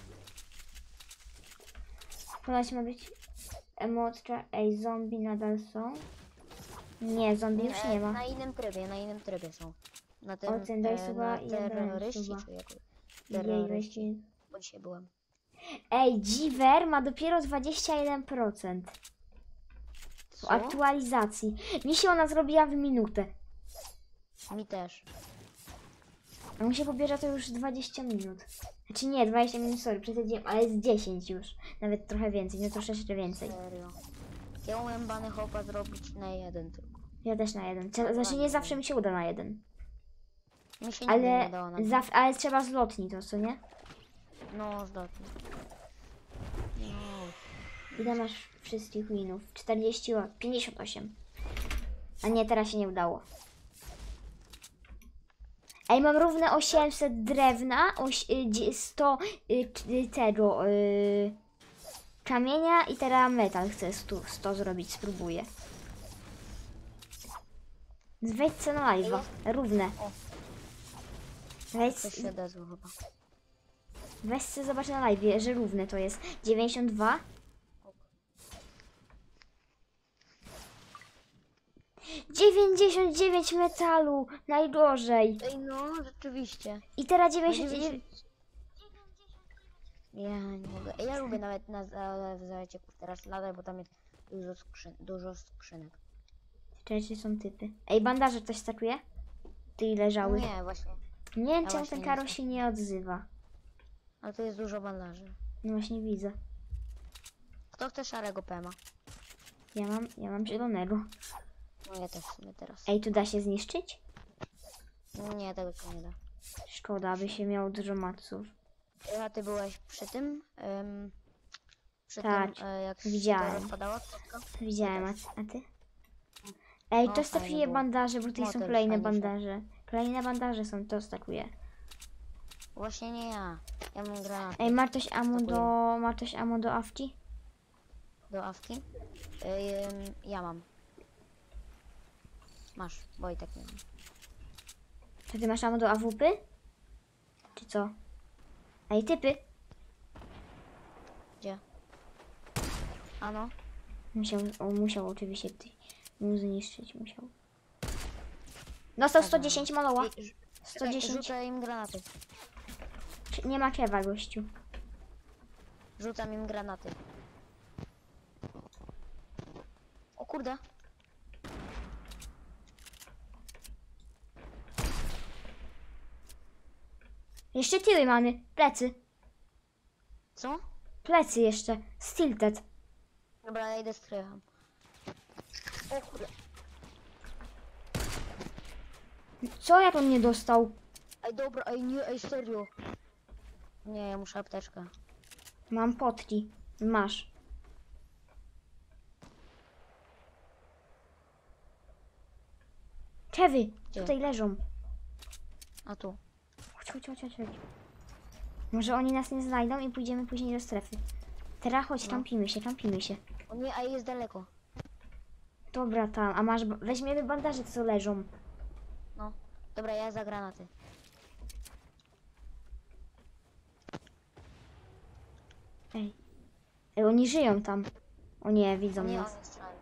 Ponoć ma być emotka. Ej, zombie nadal są? Nie, zombie już nie ma. Na innym trybie, na innym trybie są. Na tym, Ocen daj e, suba na i ja dałem terroryści, suba. czy jak... Jej, terroryści. weźcie. Bo dzisiaj byłem. Ej, Dziwer ma dopiero dwadzieścia jeden procent w Co? aktualizacji. Mi się ona zrobiła w minutę. Mi też. A mu się pobierze to już dwadzieścia minut. Znaczy nie, dwadzieścia minut, sorry, przesadziłem, ale jest dziesięć już. Nawet trochę więcej, no troszeczkę więcej. Serio. Ja umiem bany hopa zrobić na jeden tylko. Ja też na jeden. Cze- Znaczy nie zawsze mi się uda na jeden. Mi się nigdy nie Ale, dało na zaw- ale trzeba zlotni to, co nie? No, zdatnie. No. Ile masz wszystkich winów? czterdzieści, o- pięćdziesiąt osiem. A nie, teraz się nie udało. Ej, mam równe osiemset drewna, oś, y, dzie- sto y, t- y, tego y, kamienia i teraz metal chcę sto, sto zrobić, spróbuję. Wejdź co na live'a, równe. O. Wejdź, Coś się odezwał chyba. weź sobie zobacz na live'ie, że równe to jest. dziewięćdziesiąt dwa. dziewięćdziesiąt dziewięć metalu, najgorzej. Ej, no, rzeczywiście. I teraz dziewięćdziesiąt dziewięć. Ja nie mogę. Ja lubię nawet na za- w zalecików teraz latać, bo tam jest dużo, skrzyn dużo skrzynek. Czekajcie, są typy. Ej, bandaże ktoś stakuje? Ty leżały. Nie, właśnie. Nie wiem, Ja czemu właśnie ten nie Karo znam. się nie odzywa. Ale tu jest dużo bandaży. No właśnie widzę. Kto chce szarego pema? Ja mam, ja mam zielonego. No ja też w sumie teraz. Ej, tu da się zniszczyć? Nie, tego się nie da. Szkoda, aby się miało dużo maców. A ty byłeś przy tym? Ym, przy Tak, tym, e, jak widziałem. się to rozpadało wszystko? Widziałem, a, a ty? Ej, No, to fajnie stakuje było. bandaże, bo tutaj No, są też kolejne fajnie się- bandaże. Kolejne bandaże są, to stakuje. Właśnie nie ja. Ja mam granat Ej, ma ktoś ammo Stakuję. do... ma ktoś ammo do awki? do awki. Ym, ja mam. Masz, bo i tak nie mam. To ty masz ammo do A W P? Czy co? Ej, typy! Gdzie? Ano? Musiał, on musiał oczywiście ty, mu zniszczyć, musiał. Dostał sto dziesięć maloła. Ej, rzu- sto dziesięć. Rzucę im granaty. Czy- Nie ma kewa, gościu. Rzucam im granaty. O kurde. Jeszcze tyły mamy. Plecy. Co? Plecy jeszcze. Stilted. Dobra, ja idę strycham. O kurde. Co jak on nie dostał? Ej, dobra, ej, nie, ej, serio. Nie, ja muszę apteczkę. Mam potki. Masz. Kewy. Gdzie? Tutaj leżą. A tu. Chodź, chodź, chodź, chodź. chodź. Może oni nas nie znajdą i pójdziemy później do strefy. Teraz chodź, No. kampimy się, kampimy się. O nie, a jest daleko. Dobra, tam. A masz... ba- Weźmiemy bandaże, co leżą. No. Dobra, ja za granaty. Ej. Ej, oni żyją tam. O nie, widzą Nie, nas. oni strzelają.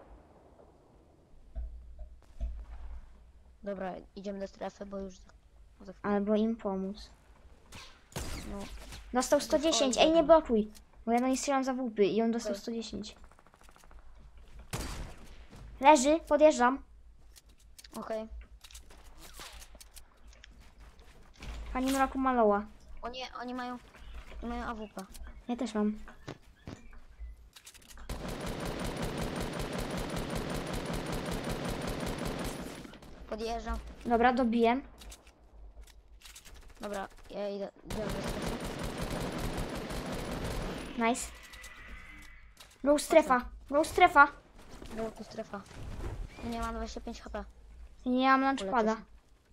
Dobra, idziemy do strefy, bo już za, za chwilę. Albo im pomóc. No. Dostał sto dziesięć. Ej, nie blokuj. Bo ja na nie strzelam za łupy i on dostał sto dziesięć. Leży, podjeżdżam. Okej. Pani Mraku maloła. O nie, oni mają... Oni mają A W P. Ja też mam. Podjeżdżam. Dobra, dobiłem. Dobra, ja idę. Idziemy do strefy. Nice. Low strefa. Low strefa. Dobra, tu strefa. Nie mam dwadzieścia pięć H P. Nie mam launchpada. się.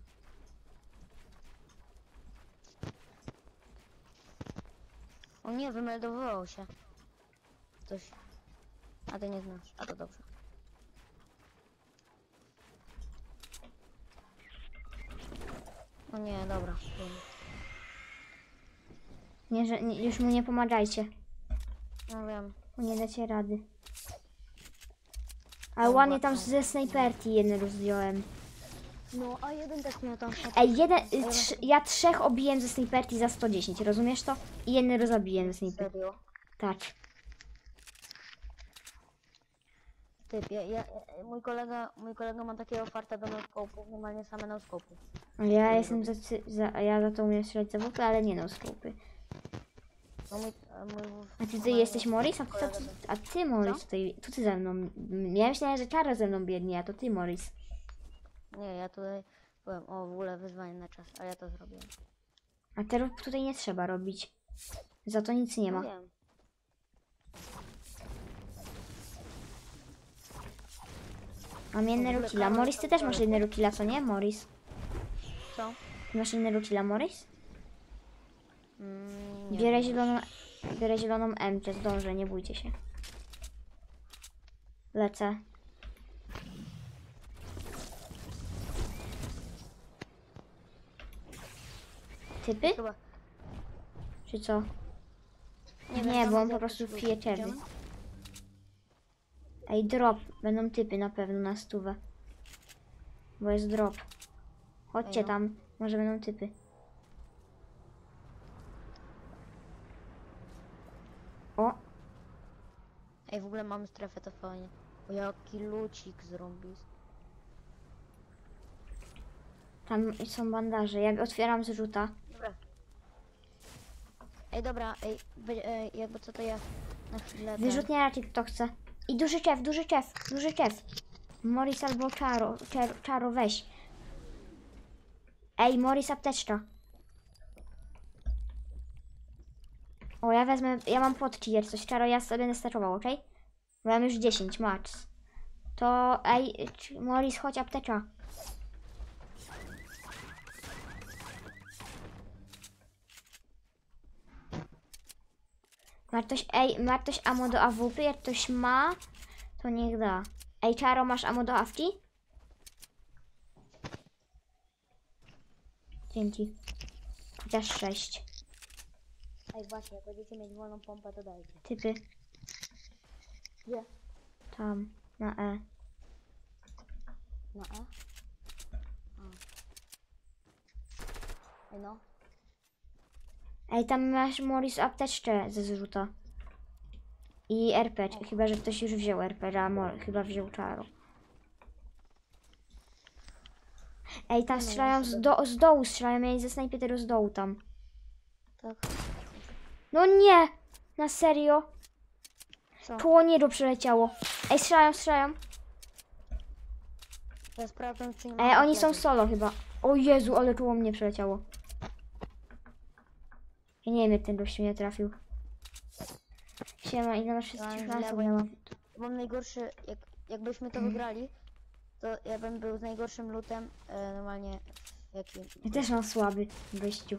O nie, wymeldowało się. Coś. A ty nie znasz. A to dobrze. O nie, dobra. Dobra. Nie, że nie, już mu nie pomagajcie, No wiem. bo nie dacie rady. Ale O, ładnie tam właśnie. ze snajperki jeden rozjąłem. No, a jeden też miał tam... Ej, jeden, y, trz, ja trzech obiłem ze snajperki za sto dziesięć, rozumiesz to? I jeden rozabiłem ze snajperki. Serio? Tak. Typ, ja, ja, mój kolega, mój kolega ma takiego farta do noskopów, normalnie same noskopy. A ja jestem za, za, a ja za to umiem strzelać za wupy, ale nie no skopy. No mój, a mój, A ty, ty jesteś Morris? A ty, a ty, a ty Morris tutaj, tu ty ze mną. Ja myślałem, że Czaro ze mną biednie, a to ty Morris. Nie, ja tutaj byłem, o w ogóle wyzwanie na czas, a ja to zrobiłem. A teraz tutaj nie trzeba robić. Za to nic nie No ma. wiem. Mam jednego killa. Morris, ty też masz jednego killa, co nie? Morris. Co? Ty masz jednego killa, Morris? Mm, nie Biorę wiem. zieloną, biorę zieloną M, zdążę, nie bójcie się. Lecę. Typy? Chyba. Czy co? Nie, Nie, wiem, bo tam on po jak prostu to pije idziemy? czerwy. Ej, drop. Będą typy na pewno na stówę. Bo jest drop. Chodźcie Ej, no. tam, może będą typy. O, Ej, w ogóle mamy strefę, to fajnie. O, jaki lucik zrobisz. tam są bandaże. Ja otwieram zrzuta. Dobra. Ej, dobra, ej, wy- ej, jakby co to ja na chwilę... ten- Wyrzutnia raczej kto chce. I duży czef, duży czef, duży czef. Morris albo Czaro, Czaro, Czaro weź. Ej, Morris apteczka. O, ja wezmę, ja mam podki jest coś, Czaro, ja sobie będę staczował, okej? Bo ja mam już dziesięć, max. To, ej, czy- Morris, chodź aptecza. Ma ktoś, ej, ma ktoś ammo do A W P? Jak ktoś ma, to niech da. Ej, Czaro, masz ammo do awki? Dzięki. Chociaż sześć. Ej, właśnie, jak będziecie mieć wolną pompę, to dajcie. Typy. Gdzie? Tam, na E. Na E? A. Ej, no. Ej, tam masz Morris apteczkę ze zrzuta. I R P, chyba że ktoś już wziął R P, a Mor chyba wziął Czaro. Ej, tam strzelają z, do z dołu, strzelają, ja ze snajperu z dołu tam. Tak. No nie! Na serio? Co? Koło niego przyleciało. Ej, strzelają, strzelają. Ja sprawdzam, czy nie ma... Ej, oni są plaży. solo chyba. O Jezu, ale koło mnie przyleciało. Ja nie wiem, jak ten gościu nie trafił. Siema, ile masz Ja mam wszystkich źle, lasów? bo ja mam, mam najgorszy, jak, jakbyśmy to wygrali, to ja bym był z najgorszym lutem, e, normalnie, jaki, Ja też mam słaby gościu.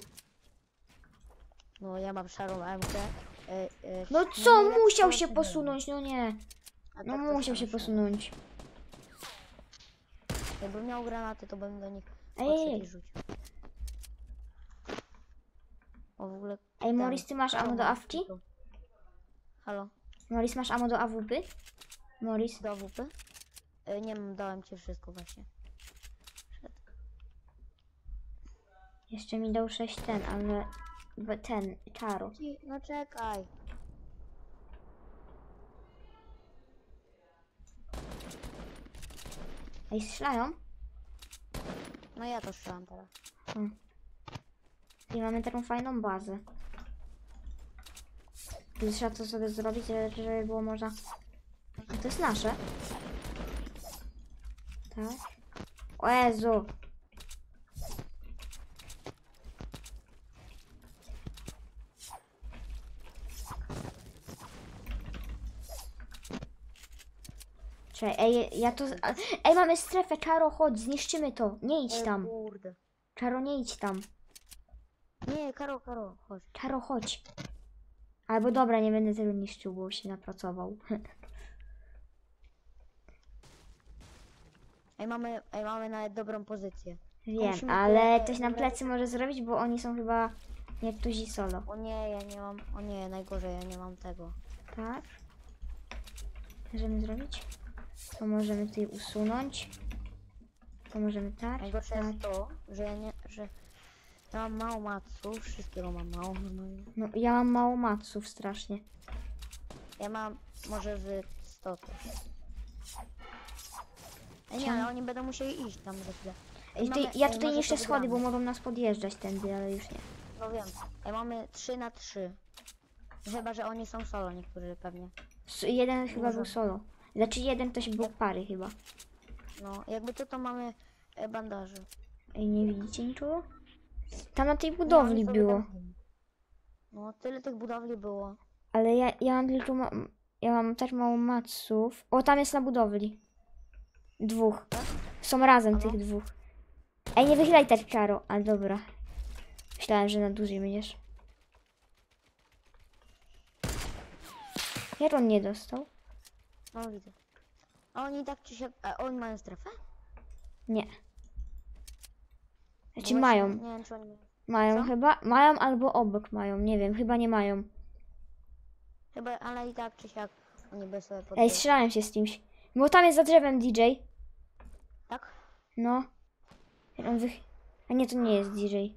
no ja mam szarą M K. E, e, No nie co, najlepszy musiał lot się nie posunąć, no nie. A No tak to musiał szara, się szara. posunąć. Jakbym miał granaty, to bym do nich Ej, podszedł ej, i rzucił. O, w ogóle... ej, ten, Morris, ty masz ammo do Karol awki? tu. Halo, Morris, masz ammo do A W P? Morris? do A W P? E, nie mam, dałem ci wszystko właśnie. Jeszcze mi dał sześć ten, ale... bo ten, Czaro. Ci- No czekaj. Ej, strzelają? No ja to strzelam teraz. I mamy taką fajną bazę. Tu trzeba to sobie zrobić, żeby było można... A to jest nasze? Tak? O Jezu! Czekaj, ej, ja to... a- Ej, mamy strefę, Czaro, chodź, zniszczymy to. Nie idź E, tam. Kurde. Czaro, nie idź tam. Nie, Karo, Karo, chodź. Czaro, chodź. Albo dobra, nie będę tego niszczył, bo się napracował. Ej, mamy, ej, mamy nawet dobrą pozycję. Wiem, Musimy ale te- ktoś nam te- plecy może zrobić, bo oni są chyba Nie tuzi solo. O nie, ja nie mam, o nie, najgorzej, ja nie mam tego. Tak. Możemy zrobić? To możemy tutaj usunąć. To możemy tak. Najgorsze tak. jest to, że ja nie, że ja mam mało maców, wszystkiego mam mało normalnie. No, ja mam mało maców strasznie. Ja mam może z sto też. Ej, nie, ale oni będą musieli iść tam za chwilę. Ej, Mamy- tutaj, ja ej, tutaj może niszczę to schody, bo wygramy. mogą nas podjeżdżać tędy, ale już nie. No wiem. Ej, mamy trzy na trzy. Chyba, że oni są solo niektórzy pewnie. S- Jeden chyba Może. był solo. Znaczy jeden to się był pary chyba. No, jakby to to mamy e, bandaże. Ej, nie widzicie niczego? Tam na tej budowli No, oni sobie było. tam- No, tyle tych budowli było. Ale ja, ja mam tylko ma ja mam tak mało maców. O, tam jest na budowli. Dwóch. Są razem Ano? tych dwóch. Ej, nie wychylaj tak, Karo. A dobra. Myślałem, że na dłużej będziesz. Jak on nie dostał? No, widzę. A oni tak czy siak... A oni mają strefę? Nie. Bo Znaczy właśnie mają. Nie wiem, czy oni mają. Mają Co? chyba. Mają albo obok mają. Nie wiem, chyba nie mają. Chyba, ale i tak czy siak oni by sobie Ej, podjęli. strzelałem się z kimś. Bo tam jest za drzewem D J. Tak? No. On wych... A nie, to nie jest D J.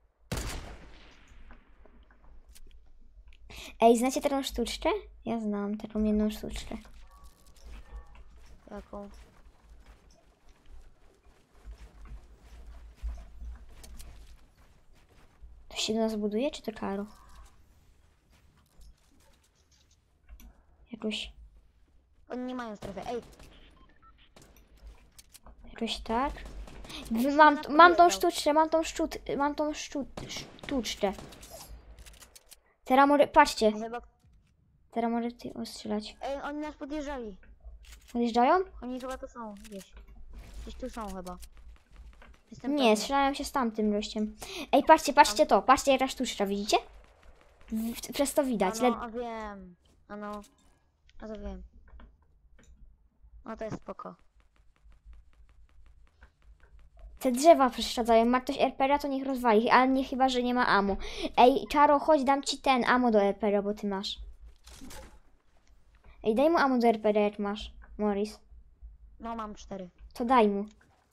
Ej, znacie taką sztuczkę? Ja znam taką jedną sztuczkę. Jaką? To się do nas buduje, czy to Karo? Jakoś... Oni nie mają strefy. Ej, Jakoś tak? W- Mam, mam tą sztuczkę, mam tą szczut... Mam tą szczut... sztuczkę. Teraz może... Patrzcie. chyba... Teraz może ty ostrzelać. Ej, oni nas podjeżdżali. Odjeżdżają? Oni chyba tu są gdzieś. Gdzieś tu są chyba. Jestem Nie, pewny. strzelałem się z tamtym gościem. Ej, patrzcie, patrzcie to. Patrzcie, jaka sztuczka, widzicie? W- Przez to widać. A no, Le- a wiem. A no. A to wiem. No to jest spoko. Te drzewa przeszkadzają. Ma ktoś R P R a, to niech rozwali, ale nie chyba, że nie ma ammo. Ej, Czaro, chodź, dam ci ten ammo do R P R a, bo ty masz. Ej, daj mu ammo do R P R a, jak masz, Morris. No mam cztery. To daj mu.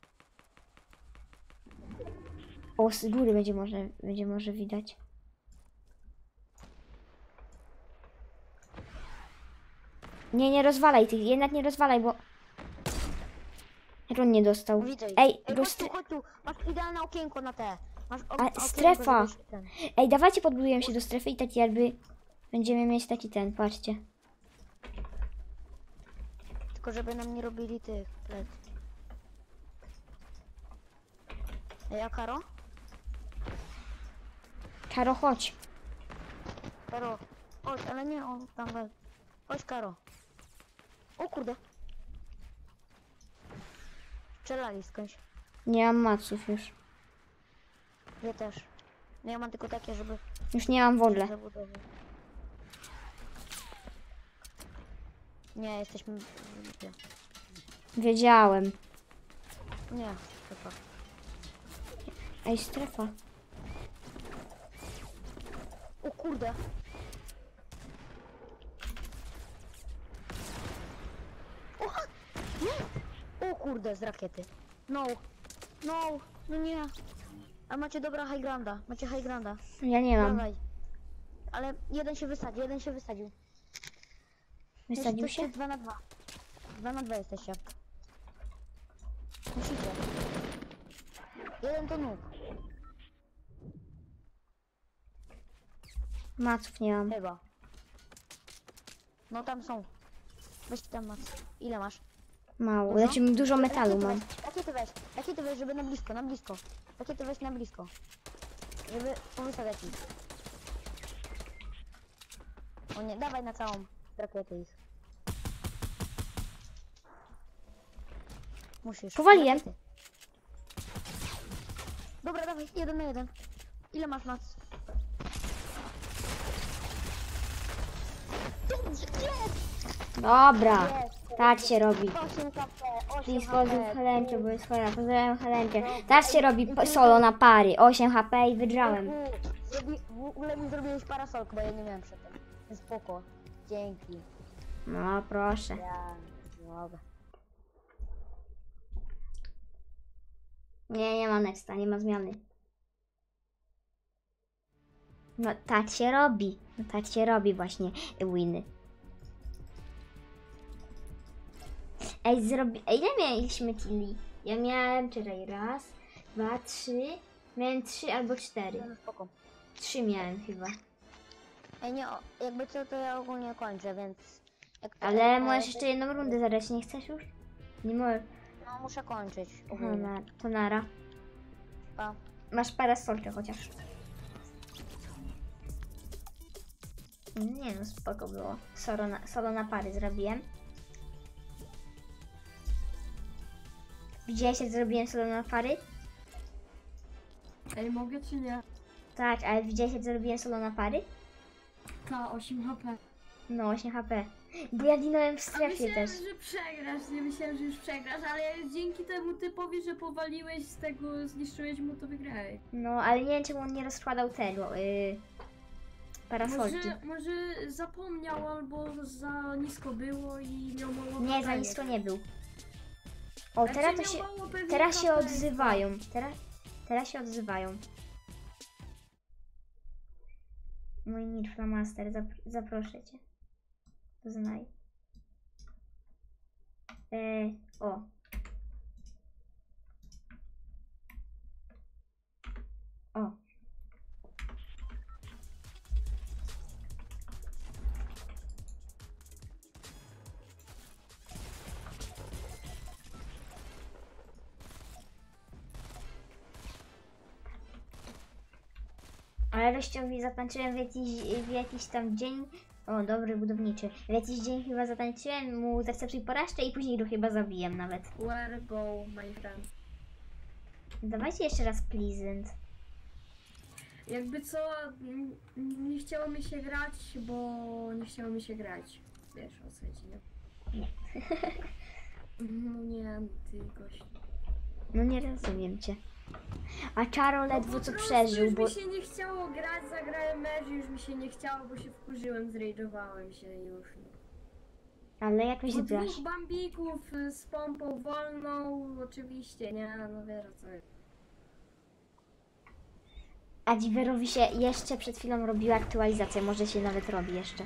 O, z góry będzie może, będzie może widać. Nie, nie rozwalaj tych, jednak nie rozwalaj, bo... Jak on nie dostał. Widzę ich. Ej, Ej go chodź tu, stre- chodź tu. Masz idealne okienko na te. Masz o- A, okienko, strefa. żebyś ten- Ej, dawajcie podbudujemy się do strefy i taki jakby... Będziemy mieć taki ten, patrzcie. Tylko żeby nam nie robili tych plec. Ej, a Karo? Karo, chodź. Karo. Chodź, ale nie on tam we. Chodź, Karo. O kurde. Strzelali skądś. Nie mam maców już. Ja też. No ja mam tylko takie, żeby Już nie mam w ogóle. zabudować. Nie, jesteśmy... Gdzie? Wiedziałem. Nie, chyba. Ej, strefa. O kurde. O, nie. O kurde, z rakiety. No. No. No nie. A macie dobra high grounda. Macie high grounda. Ja nie mam. Dawaj. Ale jeden się wysadził, jeden się wysadził. Wysadził Jesteście się? dwa na dwa. Dwa na dwa jesteście. Musicie. Jeden to nóg. Maców nie mam. Chyba. No tam są. Weź tam mac. Ile masz? Mało. Dużo? Znaczy dużo metalu Rakiety mam. weź, Rakiety weź. Rakiety weź, żeby na blisko, na blisko. Rakiety weź na blisko. Żeby powysadzić ich. O nie, dawaj na całą rakietę ich. Musisz. Powaliłem. Rakiety. Dobra, dawaj, jeden na jeden. Ile masz mac? Dobrze, jest! Dobra. Jest! Tak się robi. osiem K P, osiem Please K P. pozdrów Helenkę, bo jest chora. Pozdrawiam Helenkę. Tak się robi po- solo na pary. osiem H P i wygrałem. Zrobi, w ogóle mi zrobiłeś parasolkę, bo ja nie miałem przedtem. Spoko. Dzięki. No proszę. Ja nie mogę. Nie, nie ma nexta, nie ma zmiany. No tak się robi. No tak się robi właśnie winy. Ej, zrobi... Ej, ile mieliśmy killi? Ja miałem, czekaj, raz, dwa, trzy. Miałem trzy albo cztery. No spoko. Trzy miałem chyba. Ej, nie, o, jakby co, to ja ogólnie kończę, więc... Jak to, Ale e, możesz jeszcze jedną rundę zagrać, nie chcesz już? Nie możesz. No, muszę kończyć. No, Ogólnie. na, to nara. Pa. Masz parasolkę chociaż. Nie no, spoko było. Solo na, solo na pary zrobiłem. Widziałeś jak zrobiłem solo na pary? Ej, mogę czy nie? Tak, ale widziałeś jak zrobiłem solo na pary? K, osiem H P. No, osiem H P. Bo ja ginąłem w A strefie myślałem, też. że przegrasz, nie myślałem, że już przegrasz, ale dzięki temu typowi, że powaliłeś z tego, zniszczyłeś mu, to wygrałeś. No, ale nie wiem czemu on nie rozkładał tego, yy, parasolki. Może, może zapomniał albo za nisko było i miał mało Nie, za HP. nisko nie był. O, Znaczy, teraz to miał się, mało pewnie teraz się H P. odzywają. Teraz, teraz się odzywają. Mój Nirflamaster, zap, zaproszę cię. Poznaj. E, o. O. Ale Rościowi zatańczyłem w jakiś, w jakiś tam dzień. O, dobry budowniczy. W jakiś dzień chyba zatańczyłem mu zaakceptuj porażkę i później go chyba zabiłem nawet. Where go, my friend? Dawajcie jeszcze raz pleasant. Jakby co, n- n- nie chciało mi się grać, bo nie chciało mi się grać. Wiesz o co chodzi, nie? Nie. No nie, ty gość. No nie rozumiem cię. A Czaro ledwo No po co prostu przeżył, już bo... mi się nie chciało grać, zagrałem mecz i już mi się nie chciało, bo się wkurzyłem, zrage'owałem się już. Ale jakoś Po grasz. dwóch bambików y, z pompą wolną, oczywiście, nie, no wiesz o co chodzi. A Dziwerowi się jeszcze przed chwilą robiła aktualizacja, może się nawet robi jeszcze.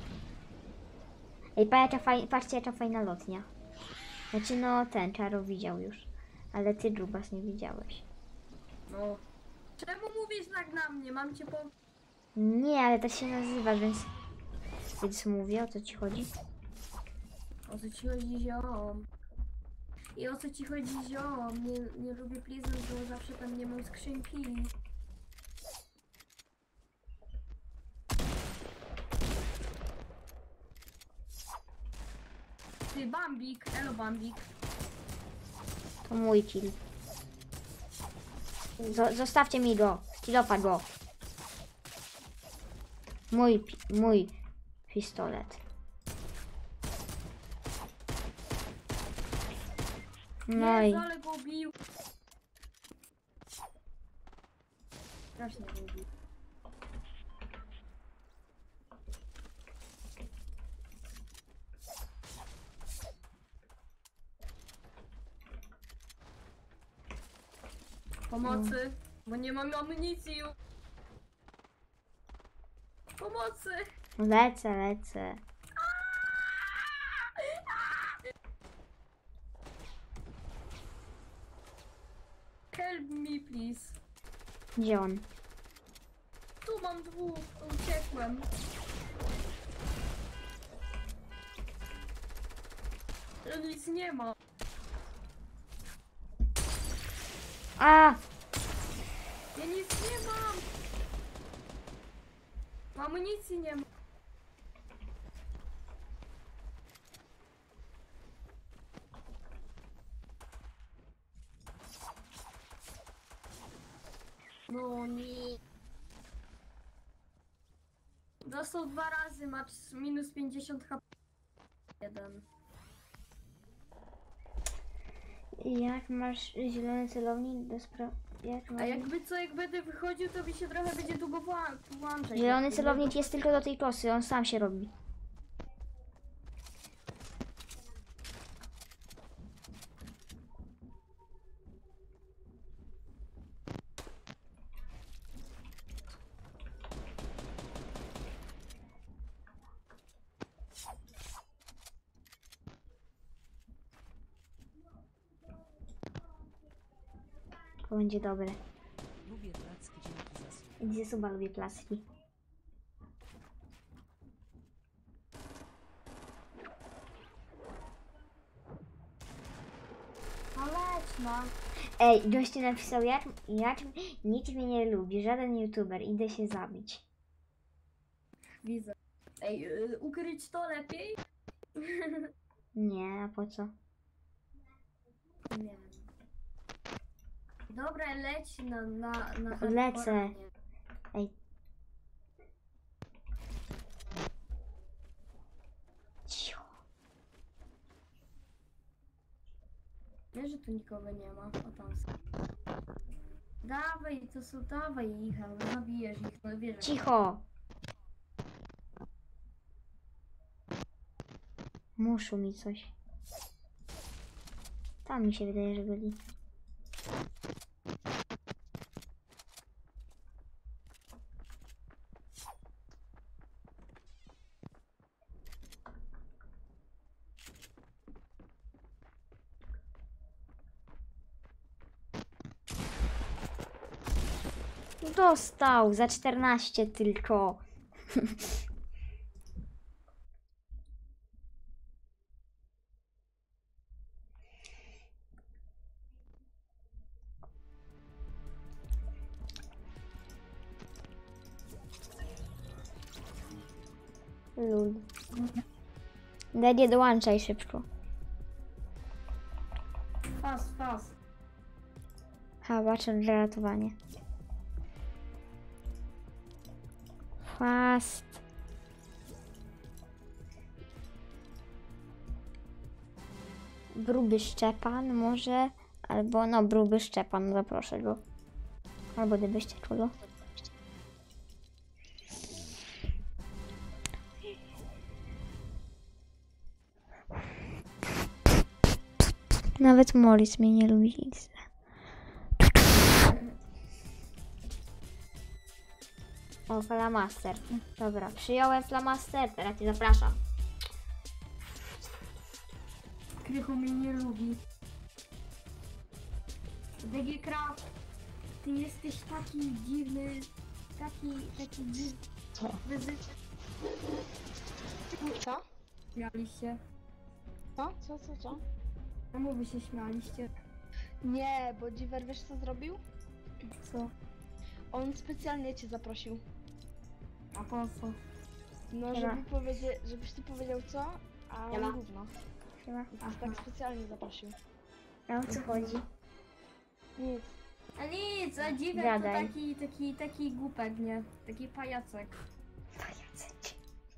Ej, patrz, jaka faj... patrzcie jaka fajna lotnia. Znaczy no, ten Czaro widział już. Ale ty, Dżubas, nie widziałeś. No. Czemu mówisz tak na mnie? Mam cię po... Nie, ale tak się nazywa, więc... Więc mówię, o co ci chodzi? O co ci chodzi, ziom? I o co ci chodzi, ziom? Nie, nie lubię pleasant, bo zawsze tam nie mam skrzynki. Ty, Bambik, elo Bambik. To mój kill. Zo- zostawcie mi go. Kilofa go. Mój, pi- mój pistolet. No i... Jezu, ale go bił. Strasznie go bił. Pomocy, bo nie mam amunicji. Pomocy. Lecę, lecę. Help me, please. Gdzie on? Tu mam dwóch, uciekłem. Ja nic nie ma. A! Ja nic nie mam. Amunicji nie ma. No nie. Dostał dwa razy, ma minus pięćdziesiąt H P. Jeden. Jak masz zielony celownik do spra... jak A mam... jakby co, jak będę wychodził, to mi się trochę będzie długo wła- włączać. Zielony Jak- celownik jest tylko do tej kosy, on sam się robi. To będzie dobre. Lubię placki, dzięki za słów. Gdzie suba lubię placki. No leć no. Ej, gościu napisał, jak, jak nikt mnie nie lubi, żaden youtuber, idę się zabić. Widzę. Ej, y, ukryć to lepiej? Nie, a po co? Nie wiem. Dobra, leć na... na, na Lecę. hardcore. Ej. Cicho. Wiesz, że tu nikogo nie ma. O tam są. Dawaj, to są, dawaj ich, ale zabijesz ich, no wiesz. że- Cicho. Muszą mi coś. Tam mi się wydaje, że byli. Dostał za czternaście tylko. Lul. Daj, nie dołączaj szybko. Fast, fast. Ha, baczę ratowanie. Fast. Gruby Szczepan może, albo no gruby Szczepan, zaproszę go. Albo gdybyście czuli. Nawet Morris mnie nie lubi. O, flamaster. Dobra, przyjąłem flamaster, teraz cię zapraszam. Krychu mnie nie lubi. D G Craft, ty jesteś taki dziwny, taki, taki dziwny. Co? Wyzy... Co? Śmialiście. Co? Co? Co? Co? Czemu wy się śmialiście? Nie, bo Dziwer wiesz co zrobił? Co? On specjalnie cię zaprosił. A po co? No, Siema. żeby powiedzieć, żebyś ty powiedział co, a Siema. on gówno. Siema. A tak specjalnie zaprosił. A o co chodzi? Nic. A nic, a dziwek to Gadaj. taki, taki, taki głupek, nie? Taki pajacek. Pajacek.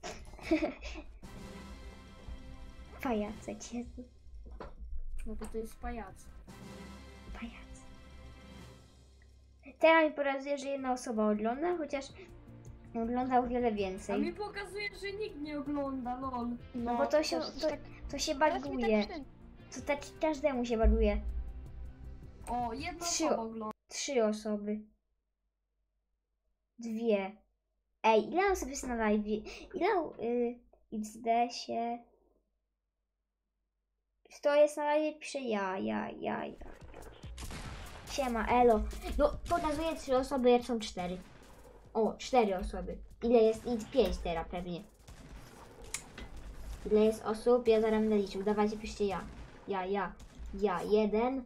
Pajacek, Jezu. No to to jest pajac. Pajac. Teraz mi pokazuje, że jedna osoba ogląda, chociaż ogląda o wiele A mi więcej. pokazuje, że nikt nie ogląda, lol. No bo to się, też to, tak, to się teraz mi baguje. tak wszędzie. To tak każdemu się baguje. O, jedna Trzy- osoba ogląda. Trzy osoby. Dwie. Ej, ile osób jest na live? Ile y, X D się... Kto jest na live? Pisze ja, ja, ja, ja, ja. Siema, elo. No, pokazuję trzy osoby, jak są cztery. O, cztery osoby. Ile jest? Nic, pięć teraz pewnie. Ile jest osób? Ja zaraz będę liczył. Dawajcie, piszcie ja. Ja, ja, ja. Jeden.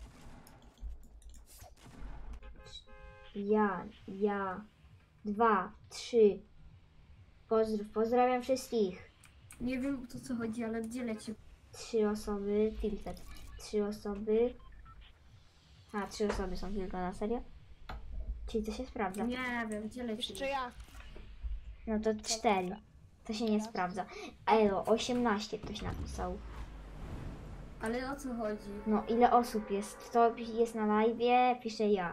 Ja, ja. Dwa, trzy. Pozdrów, pozdrawiam wszystkich. Nie wiem o co chodzi, ale gdzie leci? Trzy osoby, tilted. Trzy osoby. A, trzy osoby są tylko, na serio? Czyli to się sprawdza. Nie wiem, gdzie leci? Jeszcze ja. No to cztery. To się nie sprawdza. Elo, osiemnaście ktoś napisał. Ale o co chodzi? No, ile osób jest? Kto jest na live? Piszę ja.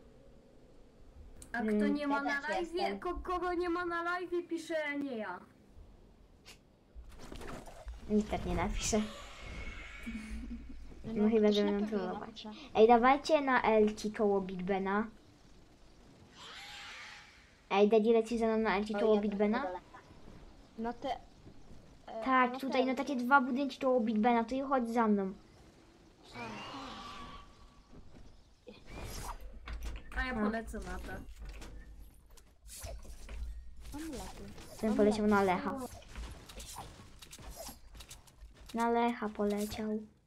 A kto Mm, nie ma ja na też live, jestem. ko kogo nie ma na live, pisze nie ja. Nikt tak nie napisze. No, No chyba, ktoś że na będą pewno trollować. napisze. Ej, dawajcie na Elki koło Big Bena. Ej, Daddy, leci ze mną na Elki koło Big Bena? Na te... e, Tak, na tutaj te- na takie dwa budynki koło Big Bena, to i chodź za mną. A ja A. polecę na to. Mam laty. Ten poleciał na Lecha. Na Lecha poleciał.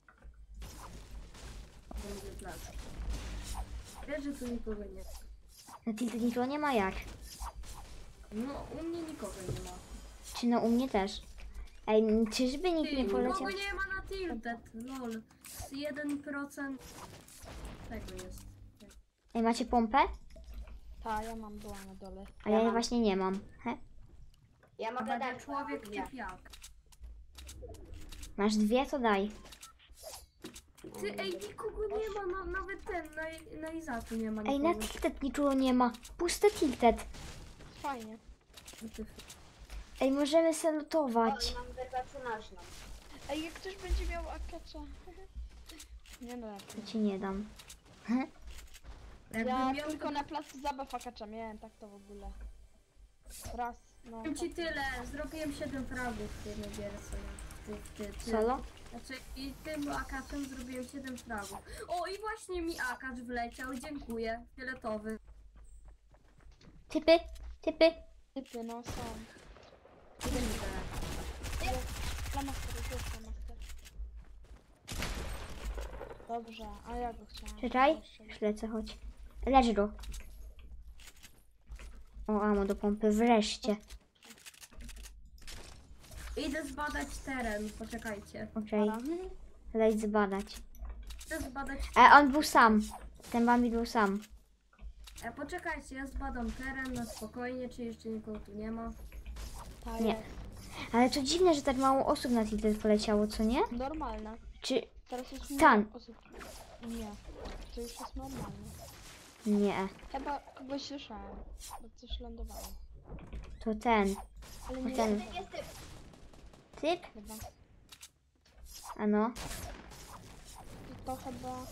Będzie plac. Wiesz, że tu nikogo nie ma. Na Tilted nikogo nie ma jak. No, u mnie nikogo nie ma. Czy no u mnie też. Ej, czyżby nikt Ty, nie poleciał? nikogo nie ma na Tilted, lol. Z jeden procent tego jest. Ej, macie pompę? Ta, ja mam była na dole. A ja, właśnie nie mam. He? Ja A mogę będę dać człowiek dwie. typiak. Masz dwie, to daj. Ty, ej, nikogo nie ma, no, nawet ten, na, na Izaku nie ma Ej, nikogo. na Tilted nikogo nie ma. Puste Tilted. Fajnie. Ej, możemy salutować. Mam wyrwacę nośną. Ej, jak ktoś będzie miał akacza. Nie no, To ci nie dam. He? Jakbym ja miał, tylko na placu zabaw akacza miałem, tak to w ogóle. Raz, no. powiem ci tak. tyle, zrobiłem siedem fragów w jednej gierce. Ty, ty, ty. Solo? Znaczy, i tym akaczem zrobiłem siedem fragów. O, i właśnie mi akacz wleciał, dziękuję. Fioletowy. Typy, typy. Typy, no są. Kurde. Flamaster, jest flamaster. Dobrze, a ja go chciałam. Czekaj. Już lecę, chodź. Lecz go. O, amo do pompy, wreszcie. Idę zbadać teren, poczekajcie. Okej, leć zbadać. Idę zbadać E, on był sam. Ten Bambi był sam. E, poczekajcie, ja zbadam teren na spokojnie, czy jeszcze nikogo tu nie ma. Ta Nie. jest. Ale to dziwne, że tak mało osób na Tilted poleciało, co nie? Normalne. Czy... Teraz już Stan. mniej osób. Nie. To już jest normalne. Nie. Chyba kogoś słyszałem, bo coś lądowało. To ten. Ale To nie ten. wiem, Jest typ. Typ? chyba. A no. To chyba...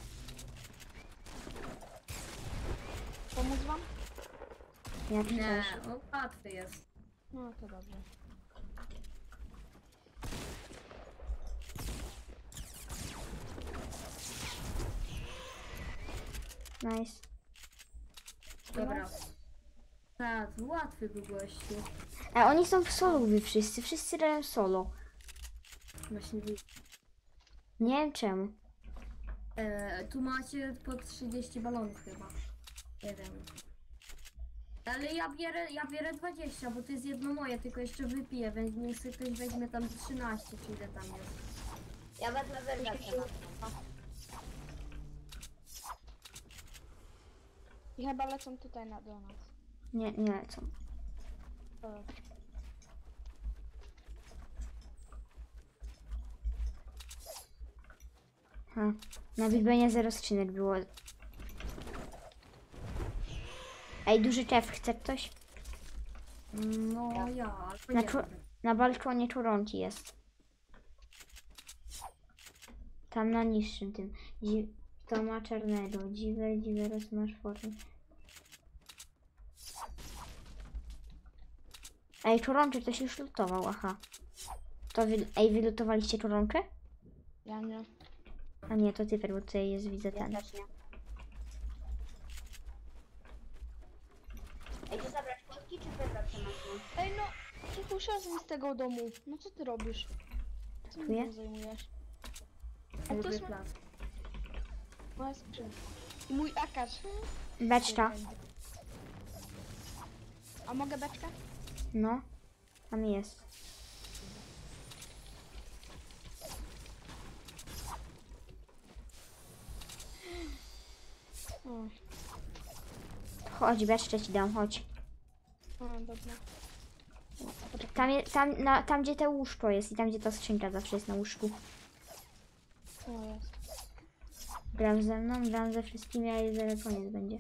Pomóc wam? Jak Nie, chcesz. o, łatwy jest. No to dobrze. Nice. Dobra. Tak, łatwy był gościu. A oni są w solo wy wszyscy. Wszyscy grają solo. Właśnie wi- Nie wiem czemu. e, tu macie po trzydzieści balonów chyba. Nie wiem. Ale ja bierę, ja bierę dwadzieścia, bo to jest jedno moje, tylko jeszcze wypiję, więc niech sobie ktoś weźmie tam trzynaście, czy ile tam jest. Ja wezmę wyrwacę nośną. I chyba lecą tutaj na do nas. Nie, nie lecą. To dobrze. Ha. Na Big Benie zero skrzynek było. Ej, duży czef, chce ktoś? No ja, albo Na, nie. czu- na balkonie czuronki jest. Tam na niższym tym. Dzi- to ma czarnego. Dziwer, dziweros masz formę. Ej, czurączek ktoś już lutował, aha. To wy, ej, wy lutowaliście czurąkę? Ja nie. A nie, to typer, bo tutaj jest, widzę Ja ten. też nie. Ej, czy zabrać kulki, czy wyrwacę nośną? Ej no, ty usiadł z tego domu. No co ty robisz? Co Dziękuję. mnie tym zajmujesz? A to Lubię jest plac. moja skrzynka. I mój akacz. Beczka. A mogę beczkę? No, tam jest. O, Chodź, beczkę ci dam, chodź. o dobra. Tam, je, tam, na, tam gdzie to łóżko jest i tam gdzie ta skrzynka zawsze jest na łóżku. O, jest. Gram ze mną, gram ze wszystkimi, ale zaraz koniec będzie.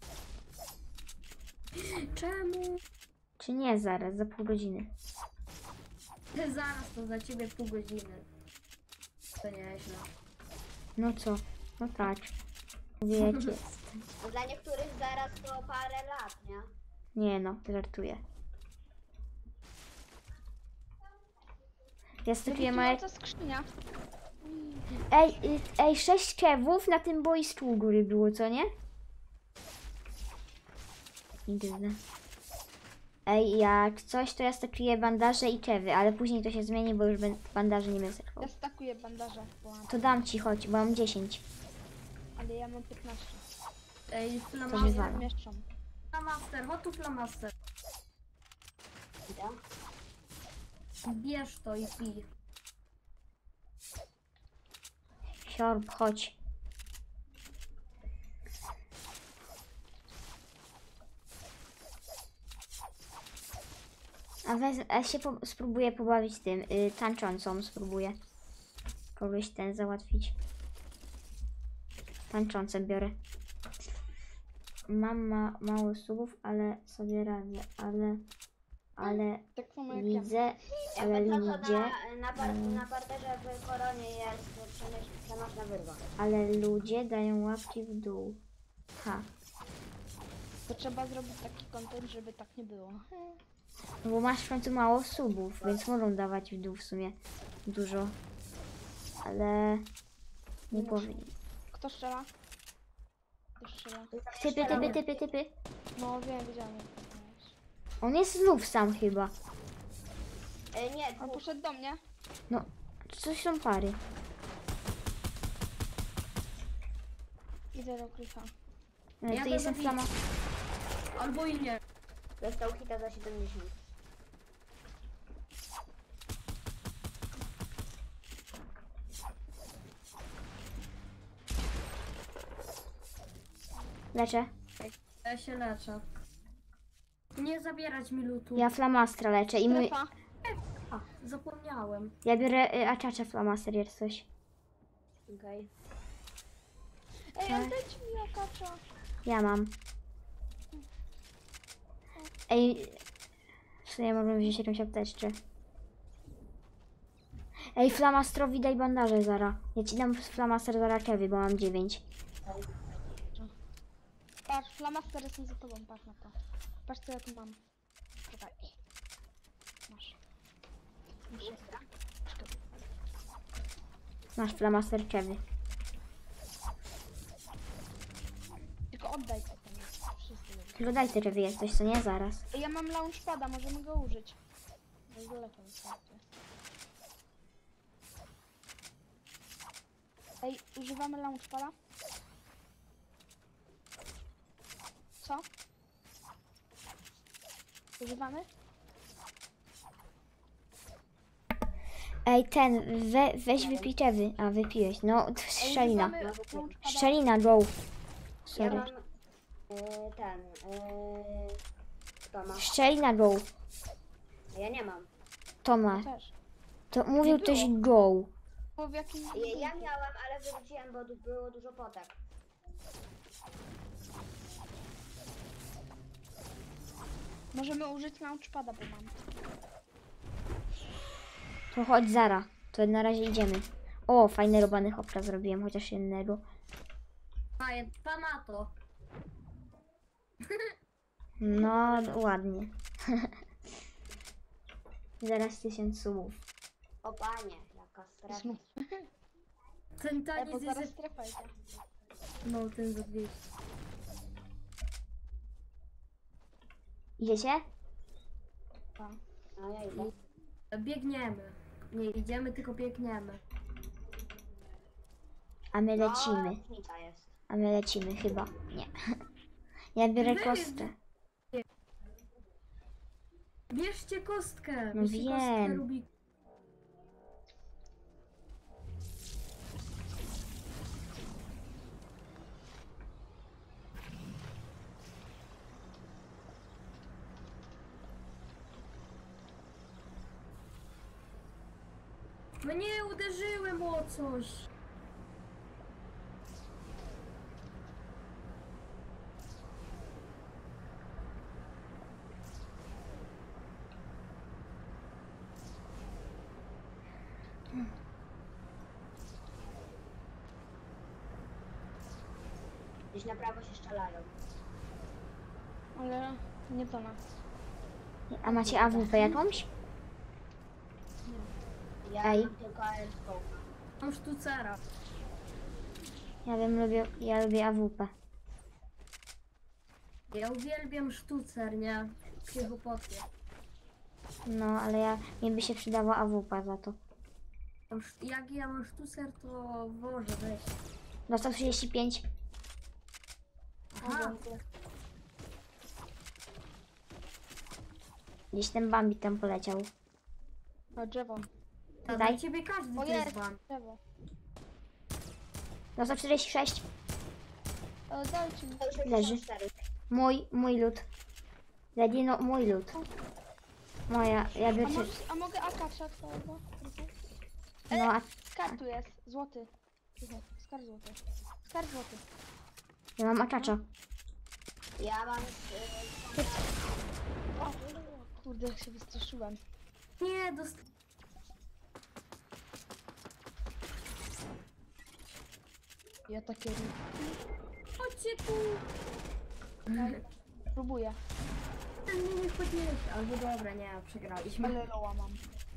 Czemu? Czy nie zaraz, za pół godziny. Zaraz to za ciebie pół godziny. To nieźle. No co? No tak. Mówię jak jest. No dla niektórych zaraz to parę lat, nie? Nie no, żartuję. Ja stopiłem małe... Co skrzynia? Ej, y, ej, sześć kewów na tym boisku u góry było, co nie? Dziwne. Ej, jak coś, to ja stopię bandaże i kewy, ale później to się zmieni, bo już ben- bandaże nie będę stopował. Ja stakuję bandaże, bo mam, To dam ci, chodź, bo mam dziesięć. ale ja mam piętnaście. Ej, To flamaster, wywala. Mieszczą. flamaster, chodź tu flamaster. Idę. Bierz to i pij. Siorb, chodź. A wez, a się po, spróbuję pobawić tym, y, tańczącą spróbuję. Kogoś ten załatwić. Tańczące biorę. Mam ma, mało subów, ale sobie radzę, ale, ale Tak samo jak ja. widzę, ale Jakby to, co ludzie, na, na, par, na parterze w koronie jest, to przemyśl, przenośna wyrwa. ale ludzie dają łapki w dół. Ha, To trzeba zrobić taki kontent, żeby tak nie było. no bo masz w końcu mało subów, więc mogą dawać w dół w sumie dużo. Ale nie powinni. Kto strzela? Kto strzela? Typy, typy, typy, typy. No wiem, widziałem jak to jest. On jest znów sam chyba. E, nie, On dwóch. poszedł do mnie. No, coś są pary. Idę do klifa. No, Ja to to jestem zabiję. flama. Albo i nie. Dostał hita za siedemdziesiąt. Leczę. Ja się leczę. Nie zabierać mi lutu. Ja flamastra leczę i my... Strefa. Zapomniałem. Ja biorę y, aczacza flamaster, jest coś. Okej. Ej, ale dajcie mi akacza. Ja mam. Ej, w sumie mogę wziąć jakąś apteczkę. Ej, flamastrowi daj bandaże zara. Ja ci dam flamaster zara kewy, bo mam dziewięć. Patrz, flamaster jestem za tobą, patrz na to. Patrz co ja tu mam. Czekaj. Masz. Masz. Masz flamaster kewy. Tylko oddaj to tam. Wszyscy lubią. Tylko daj te kewy jesteś, co nie? Zaraz. Ej, ja mam launchpada, możemy go użyć. No i daleko wystarczy. Ej, używamy launchpada? Co? Używamy? Ej, ten, we, weź wypij kewy. A, wypiłeś. No, Ej, szczelina. używamy launchpada. Szczelina, go. Ja Sorry. mam e, ten. E, kto ma? Szczelina, go. Ja nie mam. To ma. Też. To mówił Nie ktoś było. go. Bo w jakim... Ja, ja miałam, ale wyrzuciłem, bo du- było dużo potek. Możemy użyć launchpada, bo mam. To chodź Zara. To na razie idziemy. O, fajny robany hopra zrobiłem, chociaż jednego. Daję dwa na to. No, ładnie. Zaraz tysiąc subów. O panie, jaka strefa. Znów. Ten Ej, bo taniec zaraz jest... strefa idzie. No, ten za dwieście. Idziecie? No ja idę. Biegniemy. Nie idziemy, tylko biegniemy. A my lecimy. O, różnica jest. A my lecimy chyba. Nie. Ja biorę Wy- kostkę. Bierzcie kostkę. No Bierzcie wiem. kostkę Rubik. No nie, uderzyłem o coś. Gdzieś na prawo się strzelają. Ale nie to nas. A macie A W P jakąś? Ja Ej. mam tylko aeroscope. Mam sztucera. Ja wiem, lubię, ja lubię A W P. Ja uwielbiam sztucer, nie? Psychopotnie. No, ale ja, mi by się przydała A W P za to. Mam sz- Jak ja mam sztucer, to Boże, weź. Dostał trzydzieści pięć. Aha, Gdzieś ten Bambi tam poleciał. O, drzewo. a Daj. dla ciebie każdy O, to jest jest. ban. Drzewo. Dostał czterdzieści sześć. O, dajcie mi. Leży. Mój, mój lód. Ledino, mój lód. Moja, ja A, biorę... możesz, a mogę akacza twojego? No, a Skar tu jest. Złoty. Cicho, skar złoty. Skar złoty. ja mam akacza. Ja mam... y, O, kurde, jak się wystraszyłem. Nie, dost... Ja takie ry- Chodźcie tu! próbuję. Ten mnie nie wchodziłeś. Albo dobra, nie, przegraliśmy. Ale loła mam.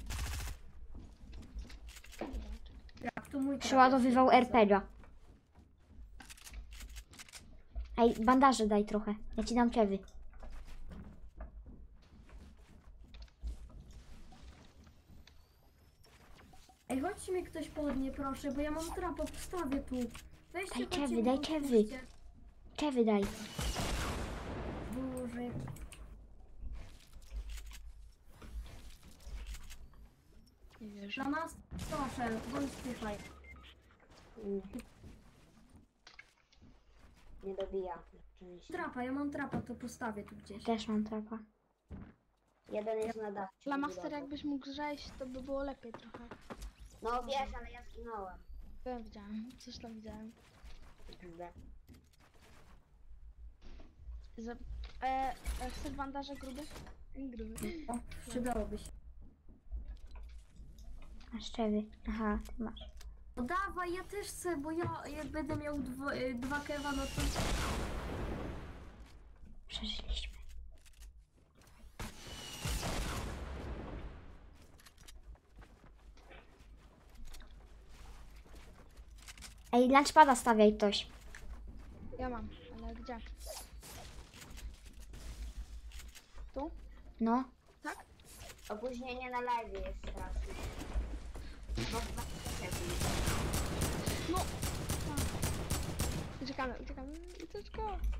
Traf, to mój traf. Przeładowywał R P G a. Ej, bandaże daj trochę. Ja ci dam kewy. Ej, chodźcie mnie ktoś podnie, proszę, bo ja mam trapa, postawię tu. Weźcie, Daj chodźcie kewy, mnie daj podpuśćcie. kewy. Kewy daj. Boże. Nie wierzę. Dla nas, proszę, bądź spychaj. Nie dobija. Oczywiście. Trapa, ja mam trapa, to postawię tu gdzieś. Też mam trapa. Jeden jest na dachu. Dla Master jakbyś mógł zejść, to by było lepiej trochę. No wiesz, ale ja zginąłem. Wiem, widziałem. Coś tam widziałem. Kurde. Za... E, e, chcesz bandaże gruby? Nie gruby. O, przydałoby się. Masz kewy. Aha, ty masz. No dawaj, ja też chcę, bo ja jak będę miał dwo, y, dwa kewa, no to... Przeżyliśmy. Ej, lunchpada stawiaj ktoś. Ja mam, ale gdzie? Tu? No. Opóźnienie na live jest straszne. Bo dwa sekundy. No! Uciekamy, uciekamy. Ucieczka!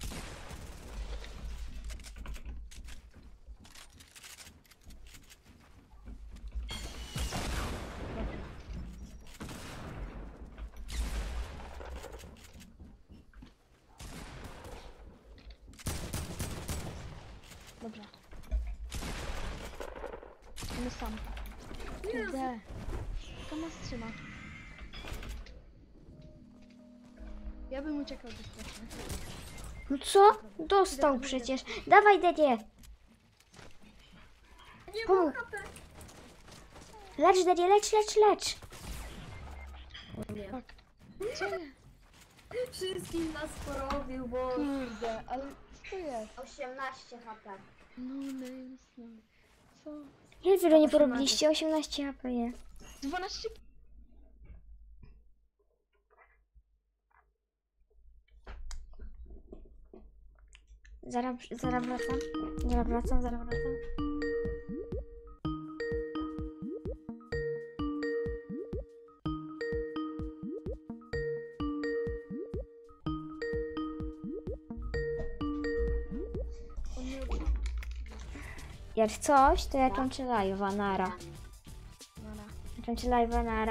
Dobra. My sam. Kurde. Taka nas trzyma. Ja bym uciekał bezpiecznie. No co? Dostał przecież. Dawaj, Dedzie. Nie Pum. mam H P! Lecz, Dedzie, lecz, lecz, lecz. O nie. Tak. Co jest? Wszystkim nas porobił, bo... Kurde, ale co to jest? osiemnaście H P. No names, no. Co? Ile wy go nie porobiliście? osiemnaście H P je. dwanaście. Zaraz, zaraz wracam. Zaraz wracam, zaraz wracam. Jak coś, to ja kończę live'a, nara. Dobra. Ja kończę live'a, nara.